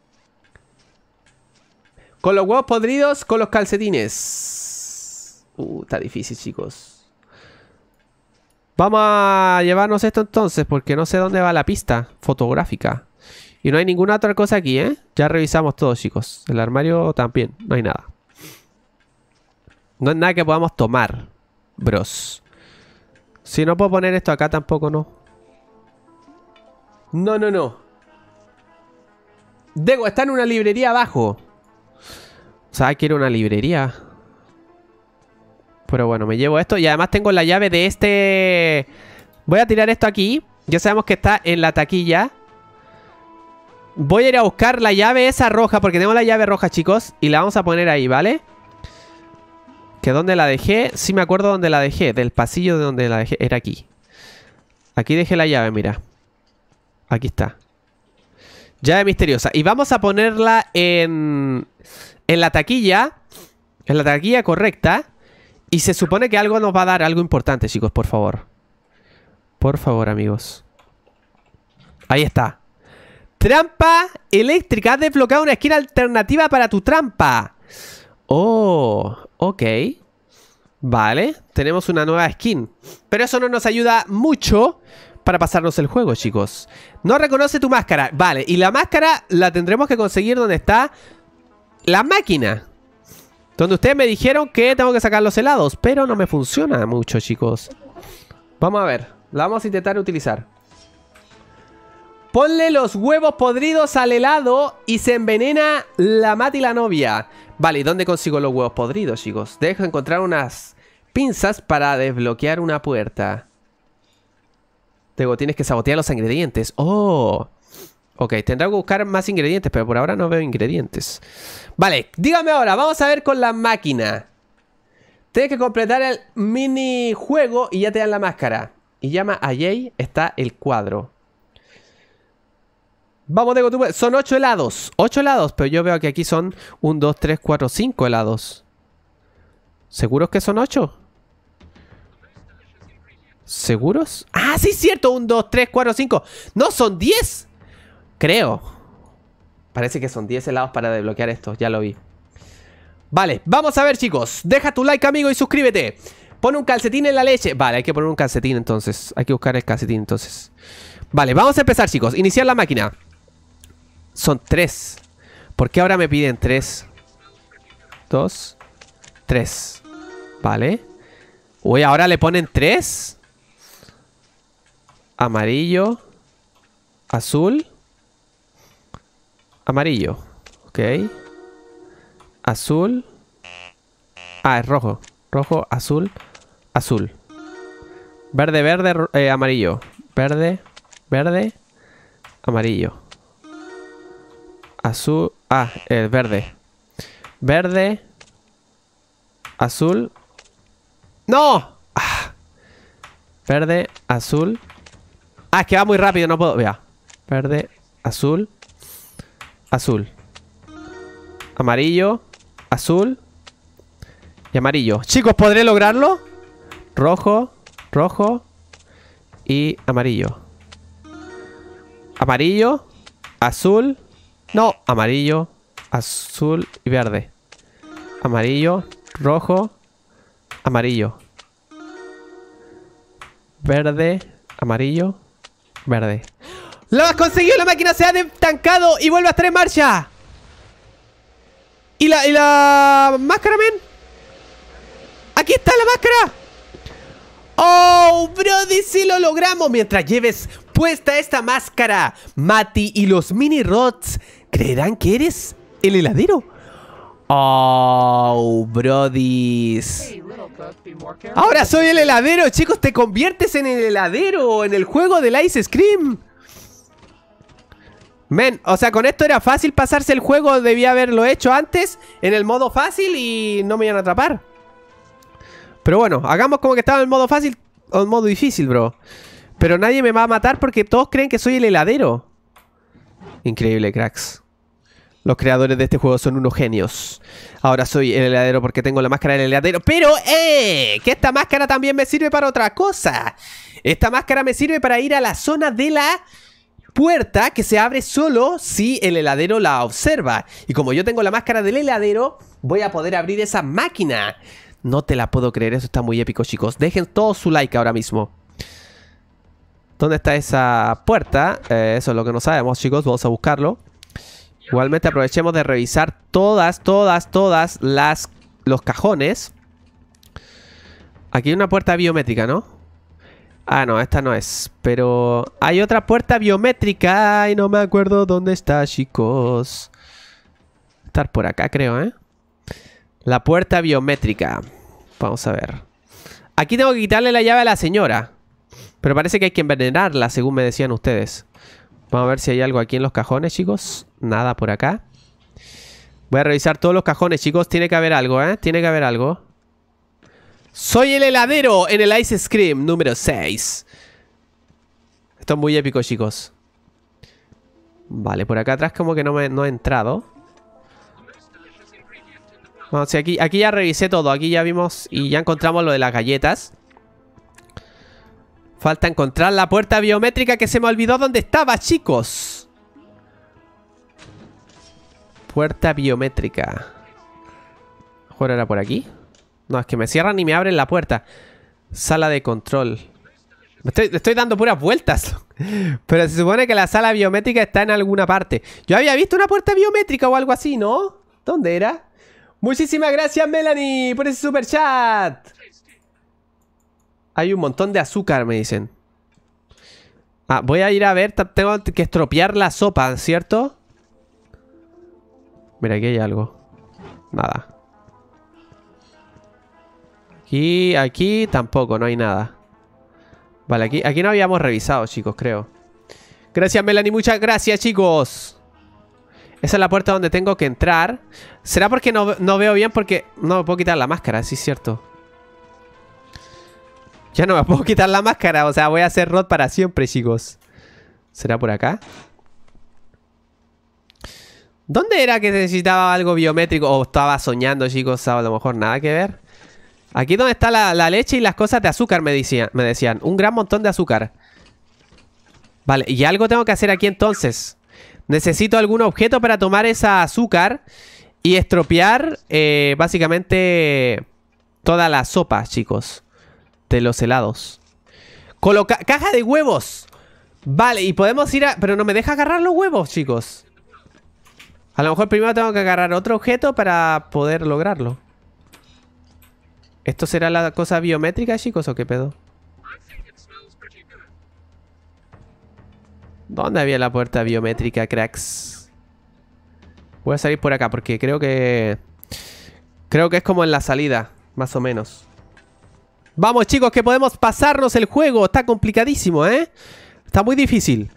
Con los huevos podridos, con los calcetines. Uh, está difícil, chicos. Vamos a llevarnos esto entonces, porque no sé dónde va la pista fotográfica. Y no hay ninguna otra cosa aquí, ¿eh? Ya revisamos todo, chicos. El armario también, no hay nada. No hay nada que podamos tomar, bros. Si no puedo poner esto acá, tampoco no. No, no, no. Dego, está en una librería abajo. O sea, quiero una librería. Pero bueno, me llevo esto. Y además tengo la llave de este... Voy a tirar esto aquí. Ya sabemos que está en la taquilla. Voy a ir a buscar la llave esa roja, porque tengo la llave roja, chicos. Y la vamos a poner ahí, ¿vale? ¿Que dónde la dejé? Sí me acuerdo dónde la dejé. Del pasillo de donde la dejé. Era aquí. Aquí dejé la llave, mira. Aquí está. Llave misteriosa. Y vamos a ponerla en... En la taquilla. En la taquilla correcta. Y se supone que algo nos va a dar. Algo importante, chicos, por favor. Por favor, amigos. Ahí está. Trampa eléctrica. Has desbloqueado una esquina alternativa para tu trampa. Oh, ok. Vale, tenemos una nueva skin. Pero eso no nos ayuda mucho para pasarnos el juego, chicos. No reconoce tu máscara. Vale, y la máscara la tendremos que conseguir donde está la máquina. Donde ustedes me dijeron que tengo que sacar los helados. Pero no me funciona mucho, chicos. Vamos a ver. La vamos a intentar utilizar. Ponle los huevos podridos al helado y se envenena la Mati y la novia. Vale, ¿y dónde consigo los huevos podridos, chicos? Dejo encontrar unas pinzas para desbloquear una puerta. Digo, tienes que sabotear los ingredientes. Oh. Ok, tendré que buscar más ingredientes, pero por ahora no veo ingredientes. Vale, dígame ahora, vamos a ver con la máquina. Tienes que completar el minijuego y ya te dan la máscara. Y llama a Jay, está el cuadro. Vamos, Diego, tú puedes. Son ocho helados. ocho helados, pero yo veo que aquí son uno, dos, tres, cuatro, cinco helados. ¿Seguros que son ocho? ¿Seguros? Ah, sí, es cierto. uno, dos, tres, cuatro, cinco. No, son diez. Creo. Parece que son diez helados para desbloquear esto. Ya lo vi. Vale, vamos a ver, chicos. Deja tu like, amigo, y suscríbete. Pon un calcetín en la leche. Vale, hay que poner un calcetín entonces. Hay que buscar el calcetín entonces. Vale, vamos a empezar, chicos. Iniciar la máquina. Son tres. ¿Por qué ahora me piden tres? Dos. Tres. Vale. Uy, ahora le ponen tres. Amarillo. Azul. Amarillo. Ok. Azul. Ah, es rojo. Rojo, azul, azul. Verde, verde, eh, amarillo. Verde, verde, amarillo. Azul. Ah, el verde. Verde. Azul. ¡No! Ah. Verde, azul. Ah, es que va muy rápido, no puedo. Vea. Verde, azul. Azul. Amarillo. Azul. Y amarillo. Chicos, ¿podré lograrlo? Rojo. Rojo. Y amarillo. Amarillo. Azul. No, amarillo. Azul y verde. Amarillo. Rojo. Amarillo. Verde. Amarillo. Verde. ¡Lo has conseguido! La máquina se ha destancado y vuelve a estar en marcha. ¿Y la, y la máscara, men? ¡Aquí está la máscara! ¡Oh, brody! ¡Sí lo logramos! Mientras lleves puesta esta máscara, Mati y los mini rods creerán que eres el heladero. ¡Oh, brodis! Ahora soy el heladero, chicos. Te conviertes en el heladero en el juego del Ice Scream. Men, o sea, con esto era fácil pasarse el juego. Debía haberlo hecho antes en el modo fácil y no me iban a atrapar. Pero bueno, hagamos como que estaba en el modo fácil o en modo difícil, bro. Pero nadie me va a matar porque todos creen que soy el heladero. Increíble, cracks. Los creadores de este juego son unos genios. Ahora soy el heladero porque tengo la máscara del heladero. Pero, ¡eh! Que esta máscara también me sirve para otra cosa. Esta máscara me sirve para ir a la zona de la puerta que se abre solo si el heladero la observa. Y como yo tengo la máscara del heladero, voy a poder abrir esa máquina. No te la puedo creer, eso está muy épico, chicos. Dejen todo su like ahora mismo. ¿Dónde está esa puerta? Eh, eso es lo que no sabemos, chicos. Vamos a buscarlo. Igualmente aprovechemos de revisar todas, todas, todas las los cajones. Aquí hay una puerta biométrica, ¿no? Ah, no, esta no es. Pero hay otra puerta biométrica y no me acuerdo dónde está, chicos. Estar por acá, creo, ¿eh? La puerta biométrica. Vamos a ver. Aquí tengo que quitarle la llave a la señora. Pero parece que hay que envenenarla, según me decían ustedes. Vamos a ver si hay algo aquí en los cajones, chicos. Nada por acá. Voy a revisar todos los cajones, chicos. Tiene que haber algo, ¿eh? Tiene que haber algo. Soy el heladero en el Ice Scream número seis. Esto es muy épico, chicos. Vale, por acá atrás como que no, me, no he entrado. Bueno, sí, aquí, aquí ya revisé todo. Aquí ya vimos y ya encontramos lo de las galletas. Falta encontrar la puerta biométrica que se me olvidó dónde estaba, chicos. Puerta biométrica. ¿Mejor era por aquí? No, es que me cierran y me abren la puerta. Sala de control. Me estoy, le estoy dando puras vueltas. Pero se supone que la sala biométrica está en alguna parte. Yo había visto una puerta biométrica o algo así, ¿no? ¿Dónde era? Muchísimas gracias, Melanie, por ese super chat. Hay un montón de azúcar, me dicen. Ah, voy a ir a ver. Tengo que estropear la sopa, ¿cierto? Mira, aquí hay algo. Nada. Aquí, aquí tampoco, no hay nada. Vale, aquí, aquí no habíamos revisado, chicos, creo. Gracias, Melanie, muchas gracias, chicos. Esa es la puerta donde tengo que entrar. ¿Será porque no, no veo bien? Porque no me puedo quitar la máscara, sí es cierto. Ya no me puedo quitar la máscara, o sea, voy a hacer Rod para siempre, chicos. ¿Será por acá? ¿Dónde era que necesitaba algo biométrico? O estaba soñando, chicos, a lo mejor nada que ver. Aquí donde está la, la leche y las cosas de azúcar, me decían, me decían. Un gran montón de azúcar. Vale, y algo tengo que hacer aquí entonces. Necesito algún objeto para tomar esa azúcar y estropear eh, básicamente toda la sopa, chicos, de los helados. Coloca caja de huevos. Vale, y podemos ir a... Pero no me deja agarrar los huevos, chicos. A lo mejor primero tengo que agarrar otro objeto para poder lograrlo. ¿Esto será la cosa biométrica, chicos, o qué pedo? ¿Dónde había la puerta biométrica, cracks? Voy a salir por acá porque creo que... Creo que es como en la salida, más o menos. Vamos, chicos, que podemos pasarnos el juego. Está complicadísimo, ¿eh? Está muy difícil.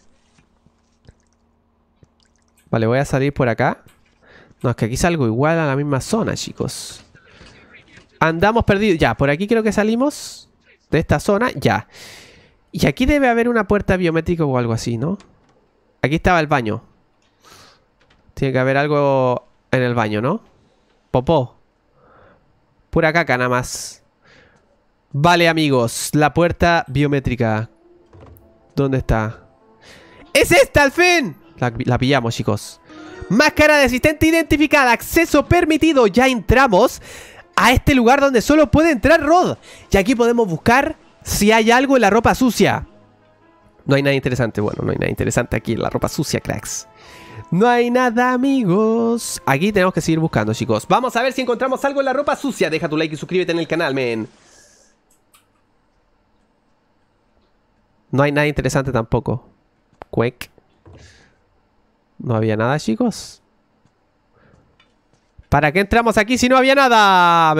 Vale, voy a salir por acá. No, es que aquí salgo igual a la misma zona, chicos. Andamos perdidos. Ya, por aquí creo que salimos de esta zona. Ya. Y aquí debe haber una puerta biométrica o algo así, ¿no? Aquí estaba el baño. Tiene que haber algo en el baño, ¿no? Popó. Pura caca nada más. Vale, amigos. La puerta biométrica. ¿Dónde está? ¡Es esta, al fin! La, la pillamos, chicos. Máscara de asistente identificada. Acceso permitido. Ya entramos a este lugar donde solo puede entrar Rod. Y aquí podemos buscar si hay algo en la ropa sucia. No hay nada interesante. Bueno, no hay nada interesante aquí en la ropa sucia, cracks. No hay nada, amigos. Aquí tenemos que seguir buscando, chicos. Vamos a ver si encontramos algo en la ropa sucia. Deja tu like y suscríbete en el canal, men. No hay nada interesante tampoco. Quake. No había nada, chicos. ¿Para qué entramos aquí si no había nada?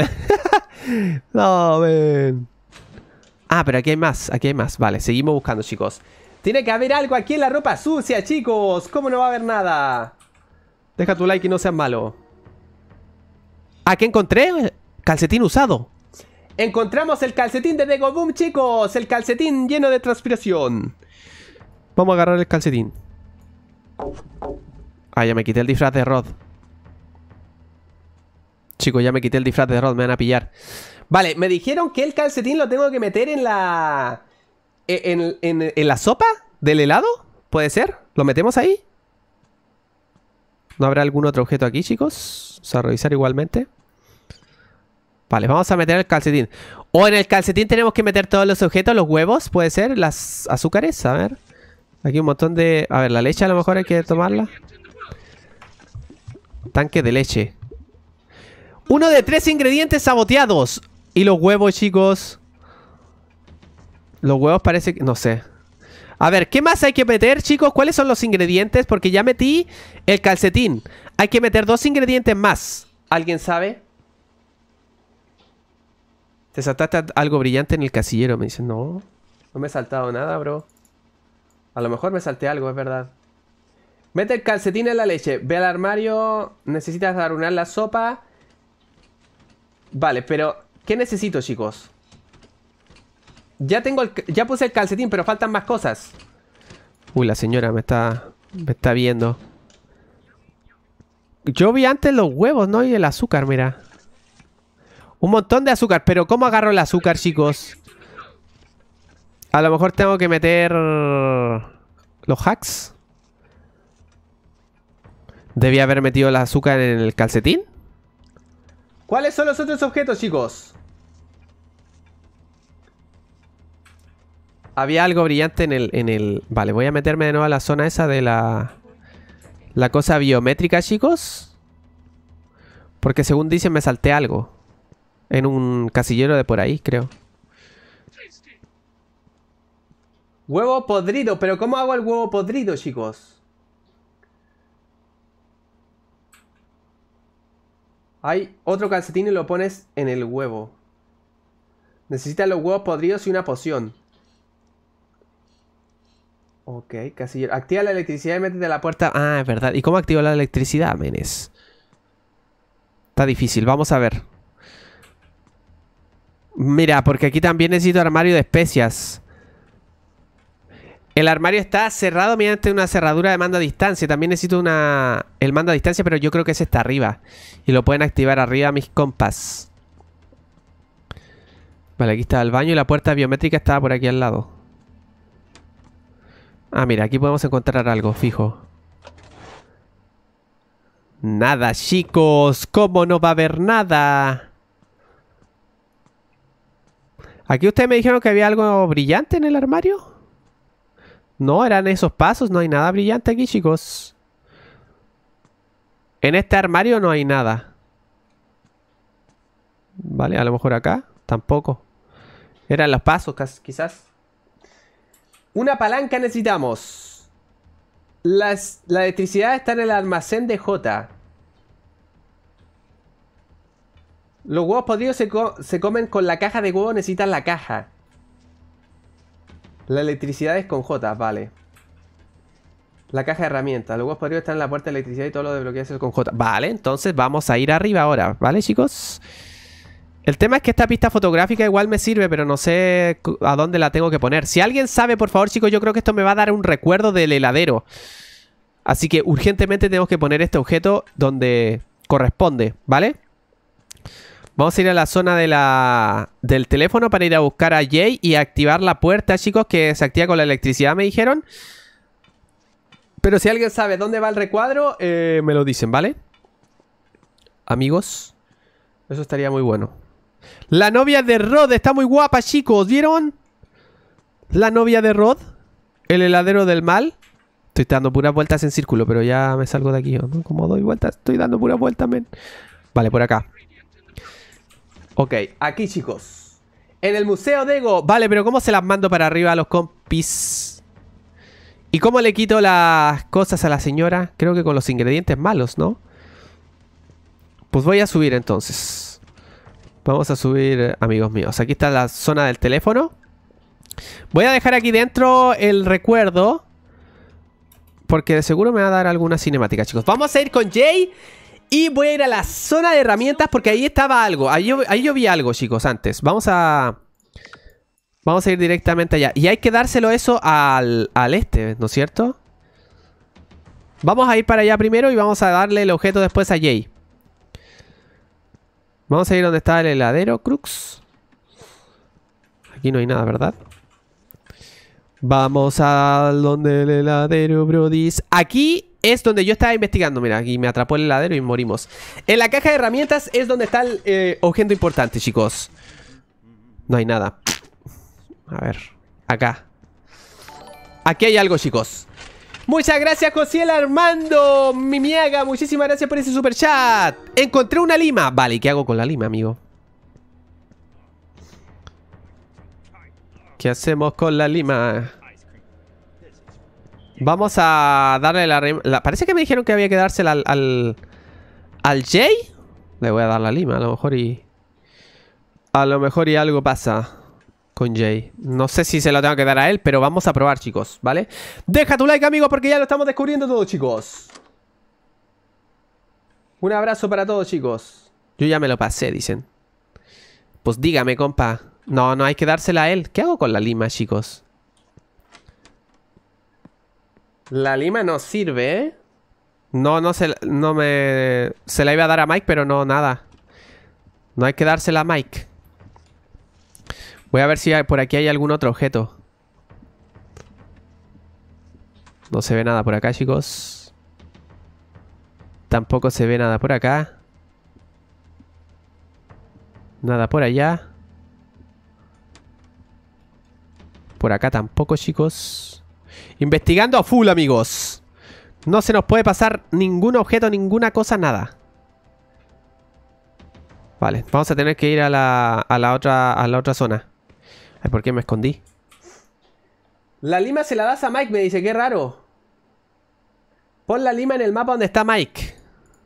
No, men. Ah, pero aquí hay más, aquí hay más. Vale, seguimos buscando, chicos. Tiene que haber algo aquí en la ropa sucia, chicos. ¿Cómo no va a haber nada? Deja tu like y no seas malo. ¿Ah, qué encontré? Calcetín usado. Encontramos el calcetín de Dego Boom, chicos. El calcetín lleno de transpiración. Vamos a agarrar el calcetín. Ah, ya me quité el disfraz de Rod. Chicos, ya me quité el disfraz de Rod. Me van a pillar. Vale, me dijeron que el calcetín lo tengo que meter en la... En, en, en la sopa del helado. ¿Puede ser? ¿Lo metemos ahí? ¿No habrá algún otro objeto aquí, chicos? Vamos a revisar igualmente. Vale, vamos a meter el calcetín. O en el calcetín tenemos que meter todos los objetos. Los huevos, puede ser. Las azúcares, a ver. Aquí un montón de... A ver, la leche a lo mejor hay que tomarla. Tanque de leche. Uno de tres ingredientes saboteados. Y los huevos, chicos. Los huevos parece que... No sé. A ver, ¿qué más hay que meter, chicos? ¿Cuáles son los ingredientes? Porque ya metí el calcetín. Hay que meter dos ingredientes más. ¿Alguien sabe? Te saltaste algo brillante en el casillero. Me dicen, no. No me he saltado nada, bro. A lo mejor me salté algo, es verdad. Mete el calcetín en la leche. Ve al armario. Necesitas arruinar la sopa. Vale, pero... ¿qué necesito, chicos? Ya tengo el... ya puse el calcetín, pero faltan más cosas. Uy, la señora me está... me está viendo. Yo vi antes los huevos, ¿no? Y el azúcar, mira. Un montón de azúcar. Pero ¿cómo agarro el azúcar, chicos? A lo mejor tengo que meter... los hacks. Debí haber metido el azúcar en el calcetín. ¿Cuáles son los otros objetos, chicos? Había algo brillante en el, en el... Vale, voy a meterme de nuevo a la zona esa de la... la cosa biométrica, chicos. Porque según dicen me salté algo. En un casillero de por ahí, creo. Huevo podrido. ¿Pero cómo hago el huevo podrido, chicos? Hay otro calcetín y lo pones en el huevo. Necesitas los huevos podridos y una poción. Ok, casillero. Activa la electricidad y métete a la puerta. Ah, es verdad. ¿Y cómo activo la electricidad, menes? Está difícil, vamos a ver. Mira, porque aquí también necesito armario de especias. El armario está cerrado mediante una cerradura de mando a distancia. También necesito una... el mando a distancia, pero yo creo que ese está arriba. Y lo pueden activar arriba mis compas. Vale, aquí está el baño y la puerta biométrica estaba por aquí al lado. Ah, mira, aquí podemos encontrar algo, fijo. Nada, chicos. ¿Cómo no va a haber nada? Aquí ustedes me dijeron que había algo brillante en el armario. No, eran esos pasos. No hay nada brillante aquí, chicos. En este armario no hay nada. Vale, a lo mejor acá tampoco. Eran los pasos, quizás. Una palanca necesitamos. Las, la electricidad está en el almacén de J. Los huevos podridos se, co se comen con la caja de huevos. Necesitan la caja. La electricidad es con J, vale. La caja de herramientas. Los huevos podridos están en la puerta de electricidad y todo lo desbloqueas es con J. Vale, entonces vamos a ir arriba ahora. ¿Vale, chicos? El tema es que esta pista fotográfica igual me sirve, pero no sé a dónde la tengo que poner. Si alguien sabe, por favor, chicos, yo creo que esto me va a dar un recuerdo del heladero. Así que urgentemente tenemos que poner este objeto donde corresponde, ¿vale? Vamos a ir a la zona de la, del teléfono para ir a buscar a Jay y activar la puerta, chicos, que se activa con la electricidad, me dijeron. Pero si alguien sabe dónde va el recuadro, eh, me lo dicen, ¿vale? Amigos, eso estaría muy bueno. La novia de Rod está muy guapa, chicos, ¿vieron? La novia de Rod, el heladero del mal. Estoy dando puras vueltas en círculo, pero ya me salgo de aquí, ¿no? Como doy vueltas, estoy dando puras vueltas, men. Vale, por acá. Ok, aquí, chicos. En el museo Dego. Vale, pero ¿cómo se las mando para arriba a los compis? ¿Y cómo le quito las cosas a la señora? Creo que con los ingredientes malos, ¿no? Pues voy a subir entonces. Vamos a subir, amigos míos. Aquí está la zona del teléfono. Voy a dejar aquí dentro el recuerdo, porque de seguro me va a dar alguna cinemática, chicos. Vamos a ir con Jay y voy a ir a la zona de herramientas porque ahí estaba algo. Ahí yo, ahí yo vi algo, chicos, antes. Vamos a... Vamos a ir directamente allá. Y hay que dárselo eso al, al este, ¿no es cierto? Vamos a ir para allá primero y vamos a darle el objeto después a Jay. Vamos a ir donde está el heladero, Crux. Aquí no hay nada, ¿verdad? Vamos a donde el heladero, brodis. Aquí es donde yo estaba investigando. Mira, aquí me atrapó el heladero y morimos. En la caja de herramientas es donde está el eh, objeto importante, chicos. No hay nada. A ver, acá. Aquí hay algo, chicos. Muchas gracias, Josiel Armando Mimiaga. Muchísimas gracias por ese super chat. Encontré una lima. Vale, ¿qué hago con la lima, amigo? ¿Qué hacemos con la lima? Vamos a darle la, la... Parece que me dijeron que había que dársela al, al... ¿Al Jay? Le voy a dar la lima, a lo mejor y... A lo mejor y algo pasa con Jay. No sé si se lo tengo que dar a él, pero vamos a probar, chicos, ¿vale? Deja tu like, amigo, porque ya lo estamos descubriendo todo, chicos. Un abrazo para todos, chicos. Yo ya me lo pasé, dicen. Pues dígame, compa. No, no hay que dársela a él. ¿Qué hago con la lima, chicos? La lima no sirve, ¿eh? No, no se, no me... Se la iba a dar a Mike, pero no, nada. No hay que dársela a Mike. Voy a ver si hay, por aquí hay algún otro objeto. No se ve nada por acá, chicos. Tampoco se ve nada por acá. Nada por allá. Por acá tampoco, chicos. Investigando a full, amigos. No se nos puede pasar ningún objeto, ninguna cosa, nada. Vale, vamos a tener que ir a la, a la otra, a la otra zona. Ay, ¿por qué me escondí? La lima se la das a Mike, me dice, qué raro. Pon la lima en el mapa donde está Mike.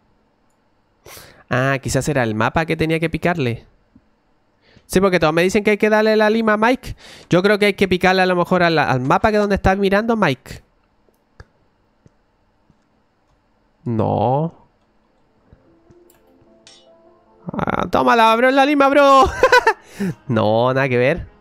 Ah, quizás era el mapa que tenía que picarle. Sí, porque todos me dicen que hay que darle la lima a Mike. Yo creo que hay que picarle a lo mejor al, al mapa que es donde está mirando Mike. No. Ah, tómala, bro, la lima, bro. No, nada que ver.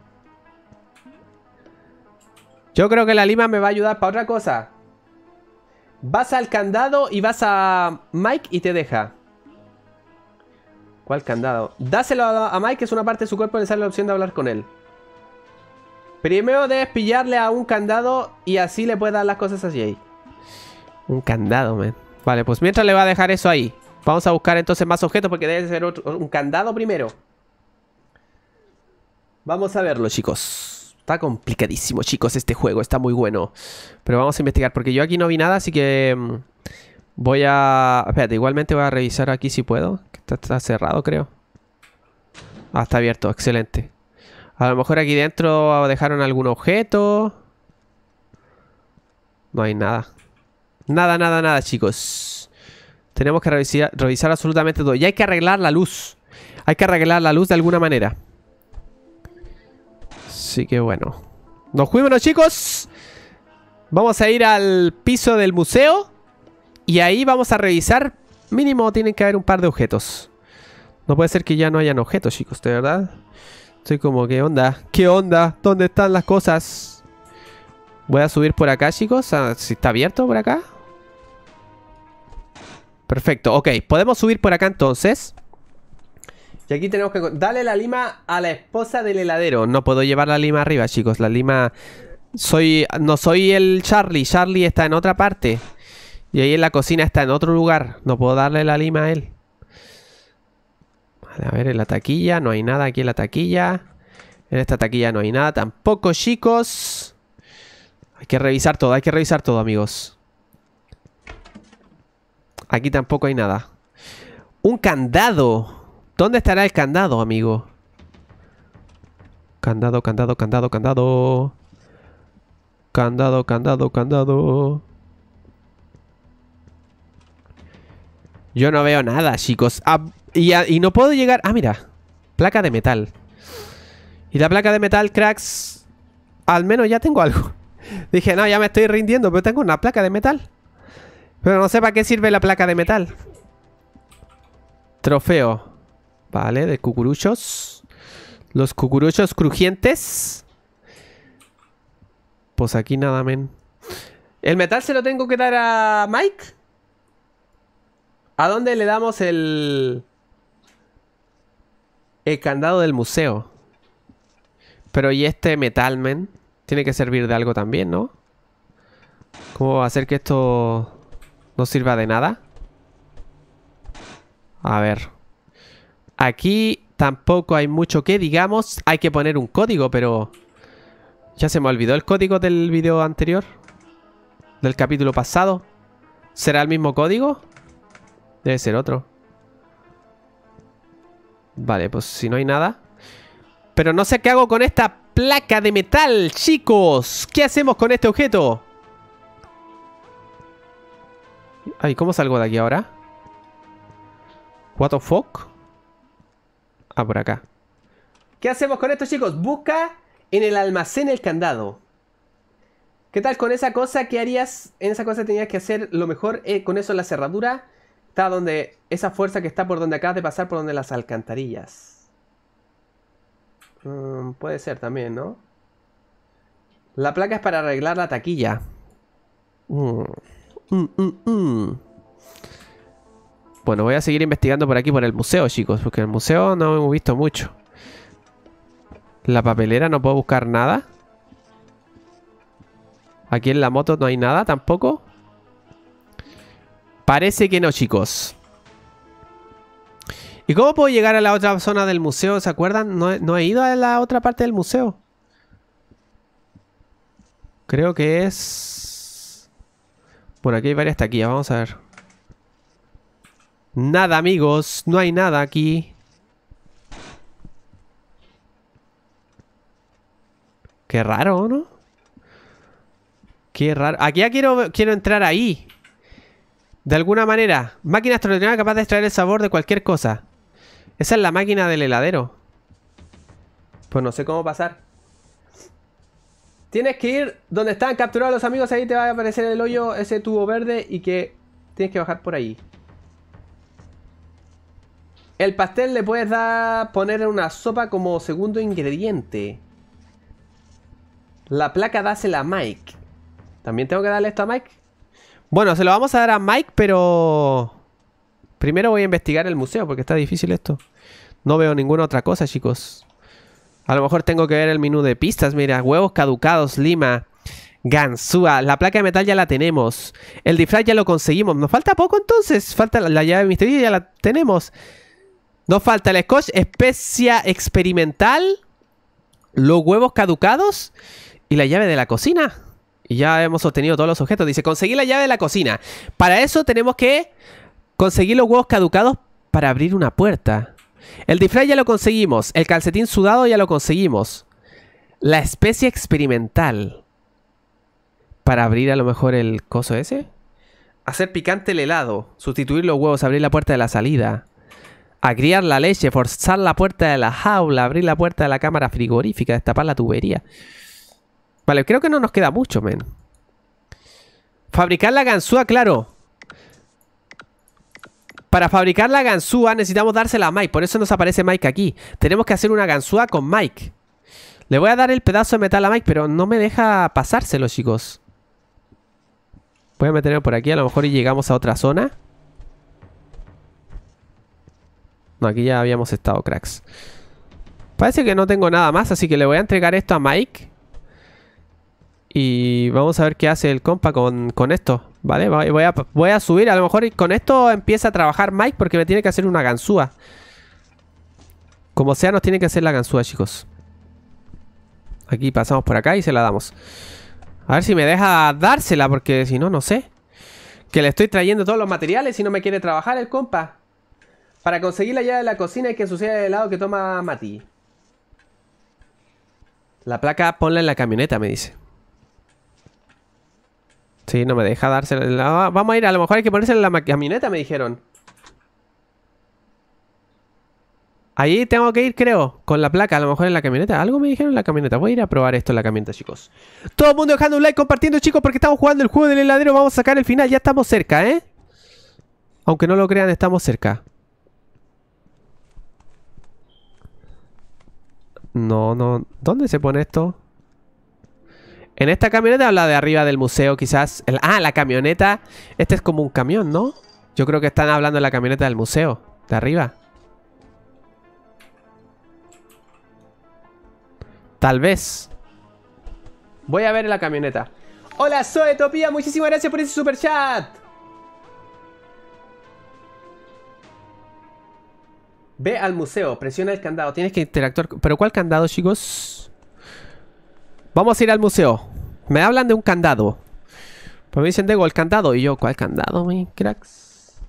Yo creo que la lima me va a ayudar para otra cosa. Vas al candado y vas a Mike y te deja. ¿Cuál candado? Dáselo a Mike, que es una parte de su cuerpo y le sale la opción de hablar con él. Primero debes pillarle a un candado y así le puedes dar las cosas a Jay. Un candado, man. Vale, pues mientras le va a dejar eso ahí. Vamos a buscar entonces más objetos porque debe ser otro, un candado primero. Vamos a verlo, chicos. Está complicadísimo, chicos, este juego. Está muy bueno. Pero vamos a investigar porque yo aquí no vi nada, así que... Mmm, voy a... Espérate, igualmente voy a revisar aquí si puedo. Está, está cerrado, creo. Ah, está abierto, excelente. A lo mejor aquí dentro dejaron algún objeto. No hay nada. Nada, nada, nada, chicos. Tenemos que revisar, revisar absolutamente todo. Y hay que arreglar la luz. Hay que arreglar la luz de alguna manera. Así que bueno. Nos fuimos, chicos. Vamos a ir al piso del museo. Y ahí vamos a revisar. Mínimo tienen que haber un par de objetos. No puede ser que ya no hayan objetos, chicos, de verdad. Estoy como, ¿qué onda? ¿Qué onda? ¿Dónde están las cosas? Voy a subir por acá, chicos. Ah, ¿si está abierto por acá? Perfecto, ok. Podemos subir por acá entonces. Y aquí tenemos que... Dale la lima a la esposa del heladero. No puedo llevar la lima arriba, chicos. La lima... Soy... No soy el Charlie. Charlie está en otra parte. Y ahí en la cocina está en otro lugar. No puedo darle la lima a él. Vale, a ver, en la taquilla. No hay nada aquí en la taquilla. En esta taquilla no hay nada tampoco, chicos. Hay que revisar todo. Hay que revisar todo, amigos. Aquí tampoco hay nada. Un candado. ¿Dónde estará el candado, amigo? Candado, candado, candado, candado. Candado, candado, candado. Yo no veo nada, chicos. Ah, y, y no puedo llegar... Ah, mira. Placa de metal. Y la placa de metal, cracks... Al menos ya tengo algo. Dije, no, ya me estoy rindiendo, pero tengo una placa de metal. Pero no sé para qué sirve la placa de metal. Trofeo. Vale, de cucuruchos. Los cucuruchos crujientes. Pues aquí nada, men. ¿El metal se lo tengo que dar a Mike? ¿A dónde le damos el... el candado del museo? Pero ¿y este metal, men? Tiene que servir de algo también, ¿no? ¿Cómo va a hacer que esto no sirva de nada? A ver. Aquí tampoco hay mucho que digamos. Hay que poner un código, pero... ya se me olvidó el código del video anterior. Del capítulo pasado. ¿Será el mismo código? Debe ser otro. Vale, pues si no hay nada. Pero no sé qué hago con esta placa de metal, chicos. ¿Qué hacemos con este objeto? Ay, ¿cómo salgo de aquí ahora? What the fuck? Ah, por acá. ¿Qué hacemos con esto, chicos? Busca en el almacén el candado. ¿Qué tal con esa cosa? ¿Qué harías? En esa cosa tenías que hacer lo mejor eh, con eso en la cerradura. Está donde... esa fuerza que está por donde acabas de pasar, por donde las alcantarillas. Mm, puede ser también, ¿no? La placa es para arreglar la taquilla. Mm. Mm, mm, mm. Bueno, voy a seguir investigando por aquí por el museo, chicos. Porque en el museo no hemos visto mucho. La papelera no puedo buscar nada. Aquí en la moto no hay nada tampoco. Parece que no, chicos. ¿Y cómo puedo llegar a la otra zona del museo? ¿Se acuerdan? No he, no he ido a la otra parte del museo. Creo que es... bueno, aquí hay varias taquillas. Vamos a ver. Nada, amigos. No hay nada aquí. Qué raro, ¿no? Qué raro. Aquí ya quiero, quiero entrar ahí. De alguna manera. Máquina extraordinaria capaz de extraer el sabor de cualquier cosa. Esa es la máquina del heladero. Pues no sé cómo pasar. Tienes que ir donde están capturados los amigos. Ahí te va a aparecer el hoyo, ese tubo verde. Y que tienes que bajar por ahí. El pastel le puedes dar, poner en una sopa como segundo ingrediente. La placa dásela a Mike. ¿También tengo que darle esto a Mike? Bueno, se lo vamos a dar a Mike, pero... primero voy a investigar el museo, porque está difícil esto. No veo ninguna otra cosa, chicos. A lo mejor tengo que ver el menú de pistas. Mira, huevos caducados, lima, ganzúa. La placa de metal ya la tenemos. El disfraz ya lo conseguimos. Nos falta poco entonces. Falta la, la llave misteriosa, ya la tenemos. Nos falta el scotch, especia experimental, los huevos caducados y la llave de la cocina. Y ya hemos obtenido todos los objetos. Dice, conseguir la llave de la cocina. Para eso tenemos que conseguir los huevos caducados para abrir una puerta. El disfraz ya lo conseguimos. El calcetín sudado ya lo conseguimos. La especia experimental. Para abrir a lo mejor el coso ese. Hacer picante el helado. Sustituir los huevos, abrir la puerta de la salida. Agriar la leche, forzar la puerta de la jaula, abrir la puerta de la cámara frigorífica, destapar la tubería. Vale, creo que no nos queda mucho, men. Fabricar la ganzúa, claro. Para fabricar la ganzúa necesitamos dársela a Mike. Por eso nos aparece Mike aquí. Tenemos que hacer una ganzúa con Mike. Le voy a dar el pedazo de metal a Mike, pero no me deja pasárselo, chicos. Voy a meterme por aquí, a lo mejor y llegamos a otra zona. No, aquí ya habíamos estado, cracks. Parece que no tengo nada más, así que le voy a entregar esto a Mike. Y vamos a ver qué hace el compa con, con esto. Vale, voy a, voy a subir. A lo mejor con esto empieza a trabajar Mike, porque me tiene que hacer una ganzúa. Como sea, nos tiene que hacer la ganzúa, chicos. Aquí pasamos por acá y se la damos. A ver si me deja dársela, porque si no, no sé. Que le estoy trayendo todos los materiales y no me quiere trabajar el compa. Para conseguir la llave de la cocina hay que ensuciar el helado que toma Mati. La placa ponla en la camioneta, me dice. Sí, no me deja dársela. Vamos a ir, a lo mejor hay que ponérsela en la camioneta, me dijeron. Ahí tengo que ir, creo, con la placa, a lo mejor en la camioneta. Algo me dijeron en la camioneta. Voy a ir a probar esto en la camioneta, chicos. Todo el mundo dejando un like, compartiendo, chicos, porque estamos jugando el juego del heladero. Vamos a sacar el final. Ya estamos cerca, ¿eh? Aunque no lo crean, estamos cerca. No, no. ¿Dónde se pone esto? En esta camioneta o la de arriba del museo, quizás. El... Ah, la camioneta. Este es como un camión, ¿no? Yo creo que están hablando de la camioneta del museo. De arriba. Tal vez. Voy a ver en la camioneta. Hola, Zoetopía. Muchísimas gracias por ese super chat. Ve al museo, presiona el candado. Tienes que interactuar. ¿Pero cuál candado, chicos? Vamos a ir al museo. Me hablan de un candado. Pues me dicen, Dego, el candado. Y yo, ¿cuál candado, mi cracks?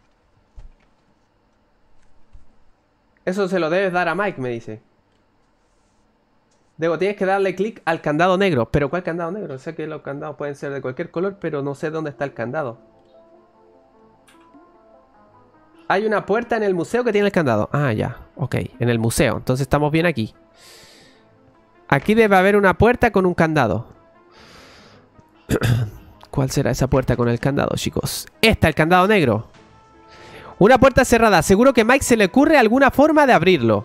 Eso se lo debes dar a Mike, me dice. Dego, tienes que darle clic al candado negro. ¿Pero cuál candado negro? Sé que los candados pueden ser de cualquier color, pero no sé dónde está el candado. Hay una puerta en el museo que tiene el candado. Ah, ya. Ok, en el museo. Entonces estamos bien aquí. Aquí debe haber una puerta con un candado. ¿Cuál será esa puerta con el candado, chicos? Esta, el candado negro. Una puerta cerrada. Seguro que a Mike se le ocurre alguna forma de abrirlo.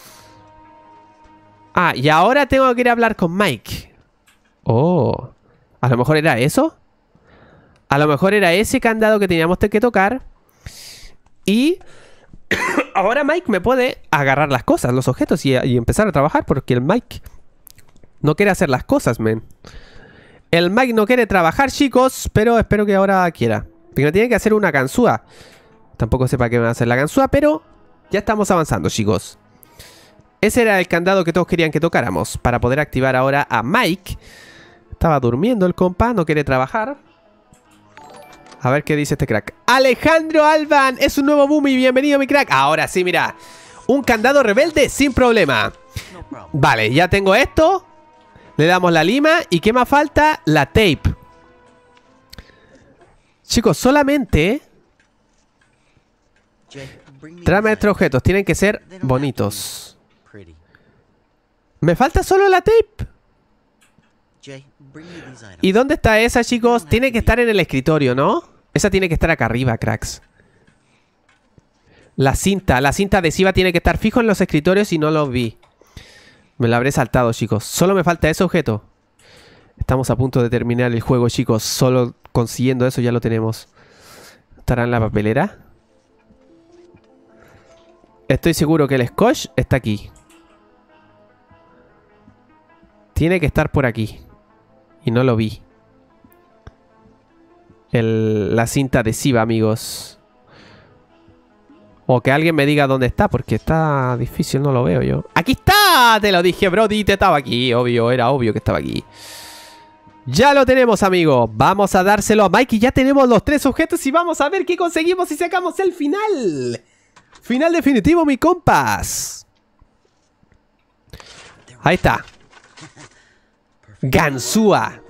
Ah, y ahora tengo que ir a hablar con Mike. Oh. A lo mejor era eso. A lo mejor era ese candado que teníamos que tocar. Y ahora Mike me puede agarrar las cosas, los objetos y, y empezar a trabajar. Porque el Mike no quiere hacer las cosas, men. El Mike no quiere trabajar, chicos. Pero espero que ahora quiera. Porque me tiene que hacer una ganzúa. Tampoco sé para qué me va a hacer la ganzúa, pero ya estamos avanzando, chicos. Ese era el candado que todos querían que tocáramos. Para poder activar ahora a Mike. Estaba durmiendo el compa, no quiere trabajar. A ver qué dice este crack. Alejandro Alban, es un nuevo boom y bienvenido, mi crack. Ahora sí, mira. Un candado rebelde sin problema. Vale, ya tengo esto. Le damos la lima. ¿Y qué más falta? La tape. Chicos, solamente... Tráeme estos objetos. Tienen que ser bonitos. Me falta solo la tape. ¿Y dónde está esa, chicos? Tiene que estar en el escritorio, ¿no? Esa tiene que estar acá arriba, cracks. La cinta, la cinta adhesiva tiene que estar fijo en los escritorios y no lo vi. Me la habré saltado, chicos. Solo me falta ese objeto. Estamos a punto de terminar el juego, chicos. Solo consiguiendo eso ya lo tenemos. ¿Estará en la papelera? Estoy seguro que el scotch está aquí. Tiene que estar por aquí. Y no lo vi. El, la cinta adhesiva, amigos. O que alguien me diga dónde está, porque está difícil, no lo veo yo. ¡Aquí está! Te lo dije, Brody, te estaba aquí. Obvio, era obvio que estaba aquí. Ya lo tenemos, amigo. Vamos a dárselo a Mike y ya tenemos los tres objetos y vamos a ver qué conseguimos y sacamos el final. Final definitivo, mi compas. Ahí está. Ganzúa.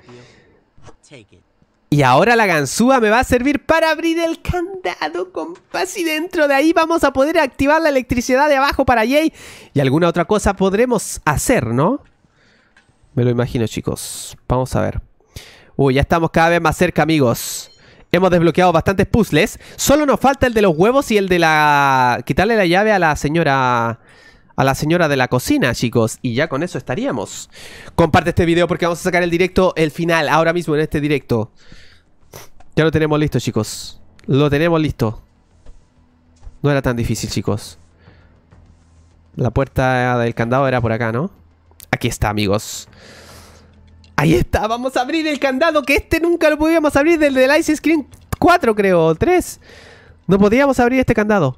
Y ahora la ganzúa me va a servir para abrir el candado, compas. Y dentro de ahí vamos a poder activar la electricidad de abajo para Jay. Y alguna otra cosa podremos hacer, ¿no? Me lo imagino, chicos. Vamos a ver. Uy, ya estamos cada vez más cerca, amigos. Hemos desbloqueado bastantes puzzles. Solo nos falta el de los huevos y el de la... quitarle la llave a la señora... A la señora de la cocina, chicos. Y ya con eso estaríamos. Comparte este video porque vamos a sacar el directo, el final, ahora mismo en este directo. Ya lo tenemos listo, chicos. Lo tenemos listo. No era tan difícil, chicos. La puerta del candado era por acá, ¿no? Aquí está, amigos. Ahí está, vamos a abrir el candado. Que este nunca lo podíamos abrir desde el Ice Screen cuatro, creo, o tres. No podíamos abrir este candado.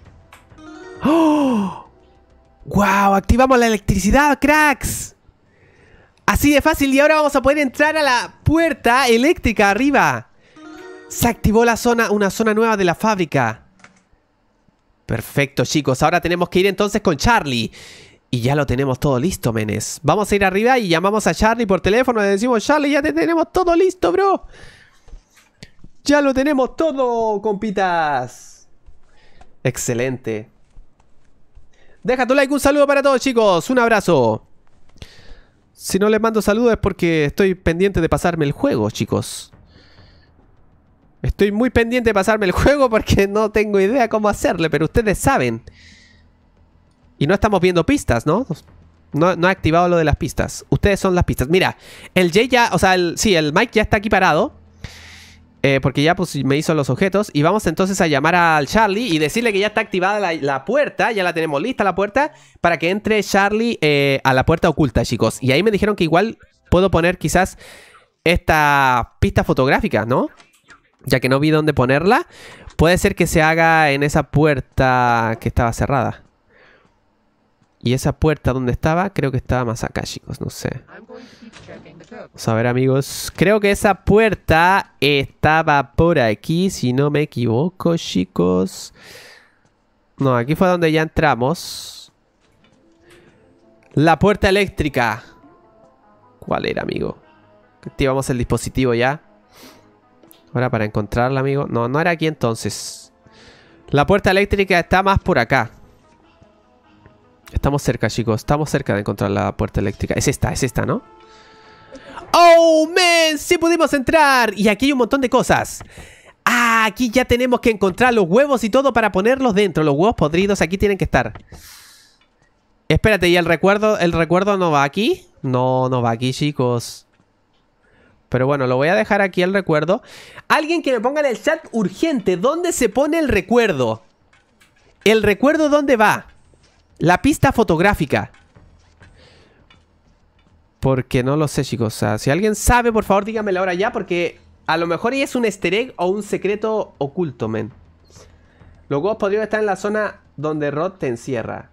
¡Oh! ¡Wow! Activamos la electricidad, cracks. Así de fácil. Y ahora vamos a poder entrar a la puerta eléctrica arriba. Se activó la zona, una zona nueva de la fábrica. Perfecto, chicos. Ahora tenemos que ir entonces con Charlie. Y ya lo tenemos todo listo, menes. Vamos a ir arriba y llamamos a Charlie por teléfono. Le decimos, Charlie, ya te tenemos todo listo, bro. Ya lo tenemos todo, compitas. Excelente. Deja tu like, un saludo para todos, chicos. Un abrazo. Si no les mando saludos es porque estoy pendiente de pasarme el juego, chicos. Estoy muy pendiente de pasarme el juego porque no tengo idea cómo hacerle, pero ustedes saben. Y no estamos viendo pistas, ¿no? No, no he activado lo de las pistas. Ustedes son las pistas. Mira, el Jay ya, o sea, el, sí, el Mike ya está aquí parado. Eh, porque ya pues me hizo los objetos. Y vamos entonces a llamar al Charlie y decirle que ya está activada la, la puerta. Ya la tenemos lista la puerta. Para que entre Charlie eh, a la puerta oculta, chicos. Y ahí me dijeron que igual puedo poner quizás esta pista fotográfica, ¿no? Ya que no vi dónde ponerla. Puede ser que se haga en esa puerta que estaba cerrada. Y esa puerta donde estaba, creo que estaba más acá, chicos. No sé. Vamos a ver, amigos. Creo que esa puerta estaba por aquí, si no me equivoco, chicos. No, aquí fue donde ya entramos. La puerta eléctrica. ¿Cuál era, amigo? Activamos el dispositivo ya. Ahora para encontrarla, amigo. No, no era aquí entonces. La puerta eléctrica está más por acá. Estamos cerca, chicos. Estamos cerca de encontrar la puerta eléctrica. Es esta, es esta, ¿no? ¡Oh, man! ¡Sí pudimos entrar! Y aquí hay un montón de cosas. Ah, aquí ya tenemos que encontrar los huevos y todo para ponerlos dentro. Los huevos podridos aquí tienen que estar. Espérate, ¿y el recuerdo? ¿El recuerdo no va aquí? No, no va aquí, chicos. Pero bueno, lo voy a dejar aquí el recuerdo. Alguien que me ponga en el chat urgente. ¿Dónde se pone el recuerdo? ¿El recuerdo dónde va? La pista fotográfica. Porque no lo sé, chicos. O sea, si alguien sabe, por favor, dígamelo ahora ya. Porque a lo mejor ya es un easter egg o un secreto oculto, men. Los huevos podrían estar en la zona donde Rod te encierra.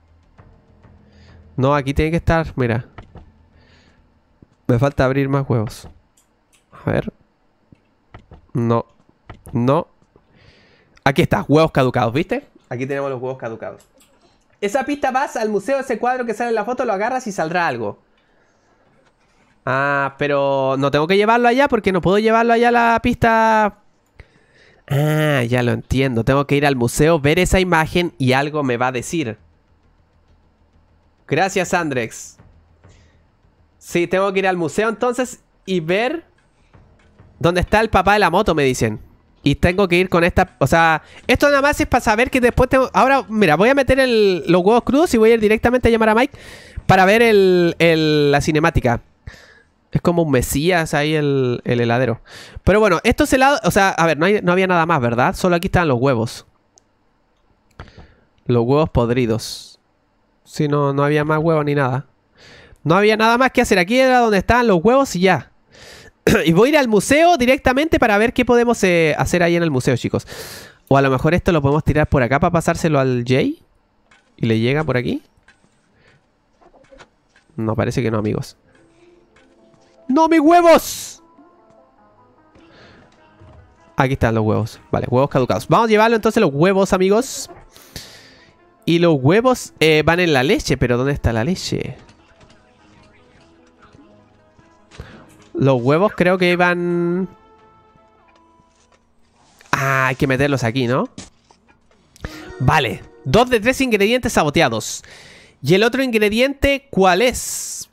No, aquí tiene que estar, mira. Me falta abrir más huevos. A ver. No. No. Aquí está, huevos caducados, ¿viste? Aquí tenemos los huevos caducados. Esa pista, vas al museo, ese cuadro que sale en la foto, lo agarras y saldrá algo. Ah, pero no tengo que llevarlo allá porque no puedo llevarlo allá a la pista. Ah, ya lo entiendo. Tengo que ir al museo, ver esa imagen y algo me va a decir. Gracias, Andrex. Sí, tengo que ir al museo entonces y ver dónde está el papá de la moto, me dicen. Y tengo que ir con esta... O sea, esto nada más es para saber que después tengo... Ahora, mira, voy a meter el, los huevos crudos y voy a ir directamente a llamar a Mike para ver el, el, la cinemática. Es como un mesías ahí el, el heladero. Pero bueno, estos helados... O sea, a ver, no, hay, no había nada más, ¿verdad? Solo aquí estaban los huevos. Los huevos podridos. Sí, no, no había más huevos ni nada. No había nada más que hacer. Aquí era donde estaban los huevos y ya. Y voy a ir al museo directamente para ver qué podemos eh, hacer ahí en el museo, chicos. O a lo mejor esto lo podemos tirar por acá para pasárselo al Jay. Y le llega por aquí. No, parece que no, amigos. ¡No, mis huevos! Aquí están los huevos. Vale, huevos caducados. Vamos a llevarlo entonces los huevos, amigos. Y los huevos eh, van en la leche. Pero ¿dónde está la leche? Los huevos creo que iban... Ah, hay que meterlos aquí, ¿no? Vale. Dos de tres ingredientes saboteados. ¿Y el otro ingrediente cuál es?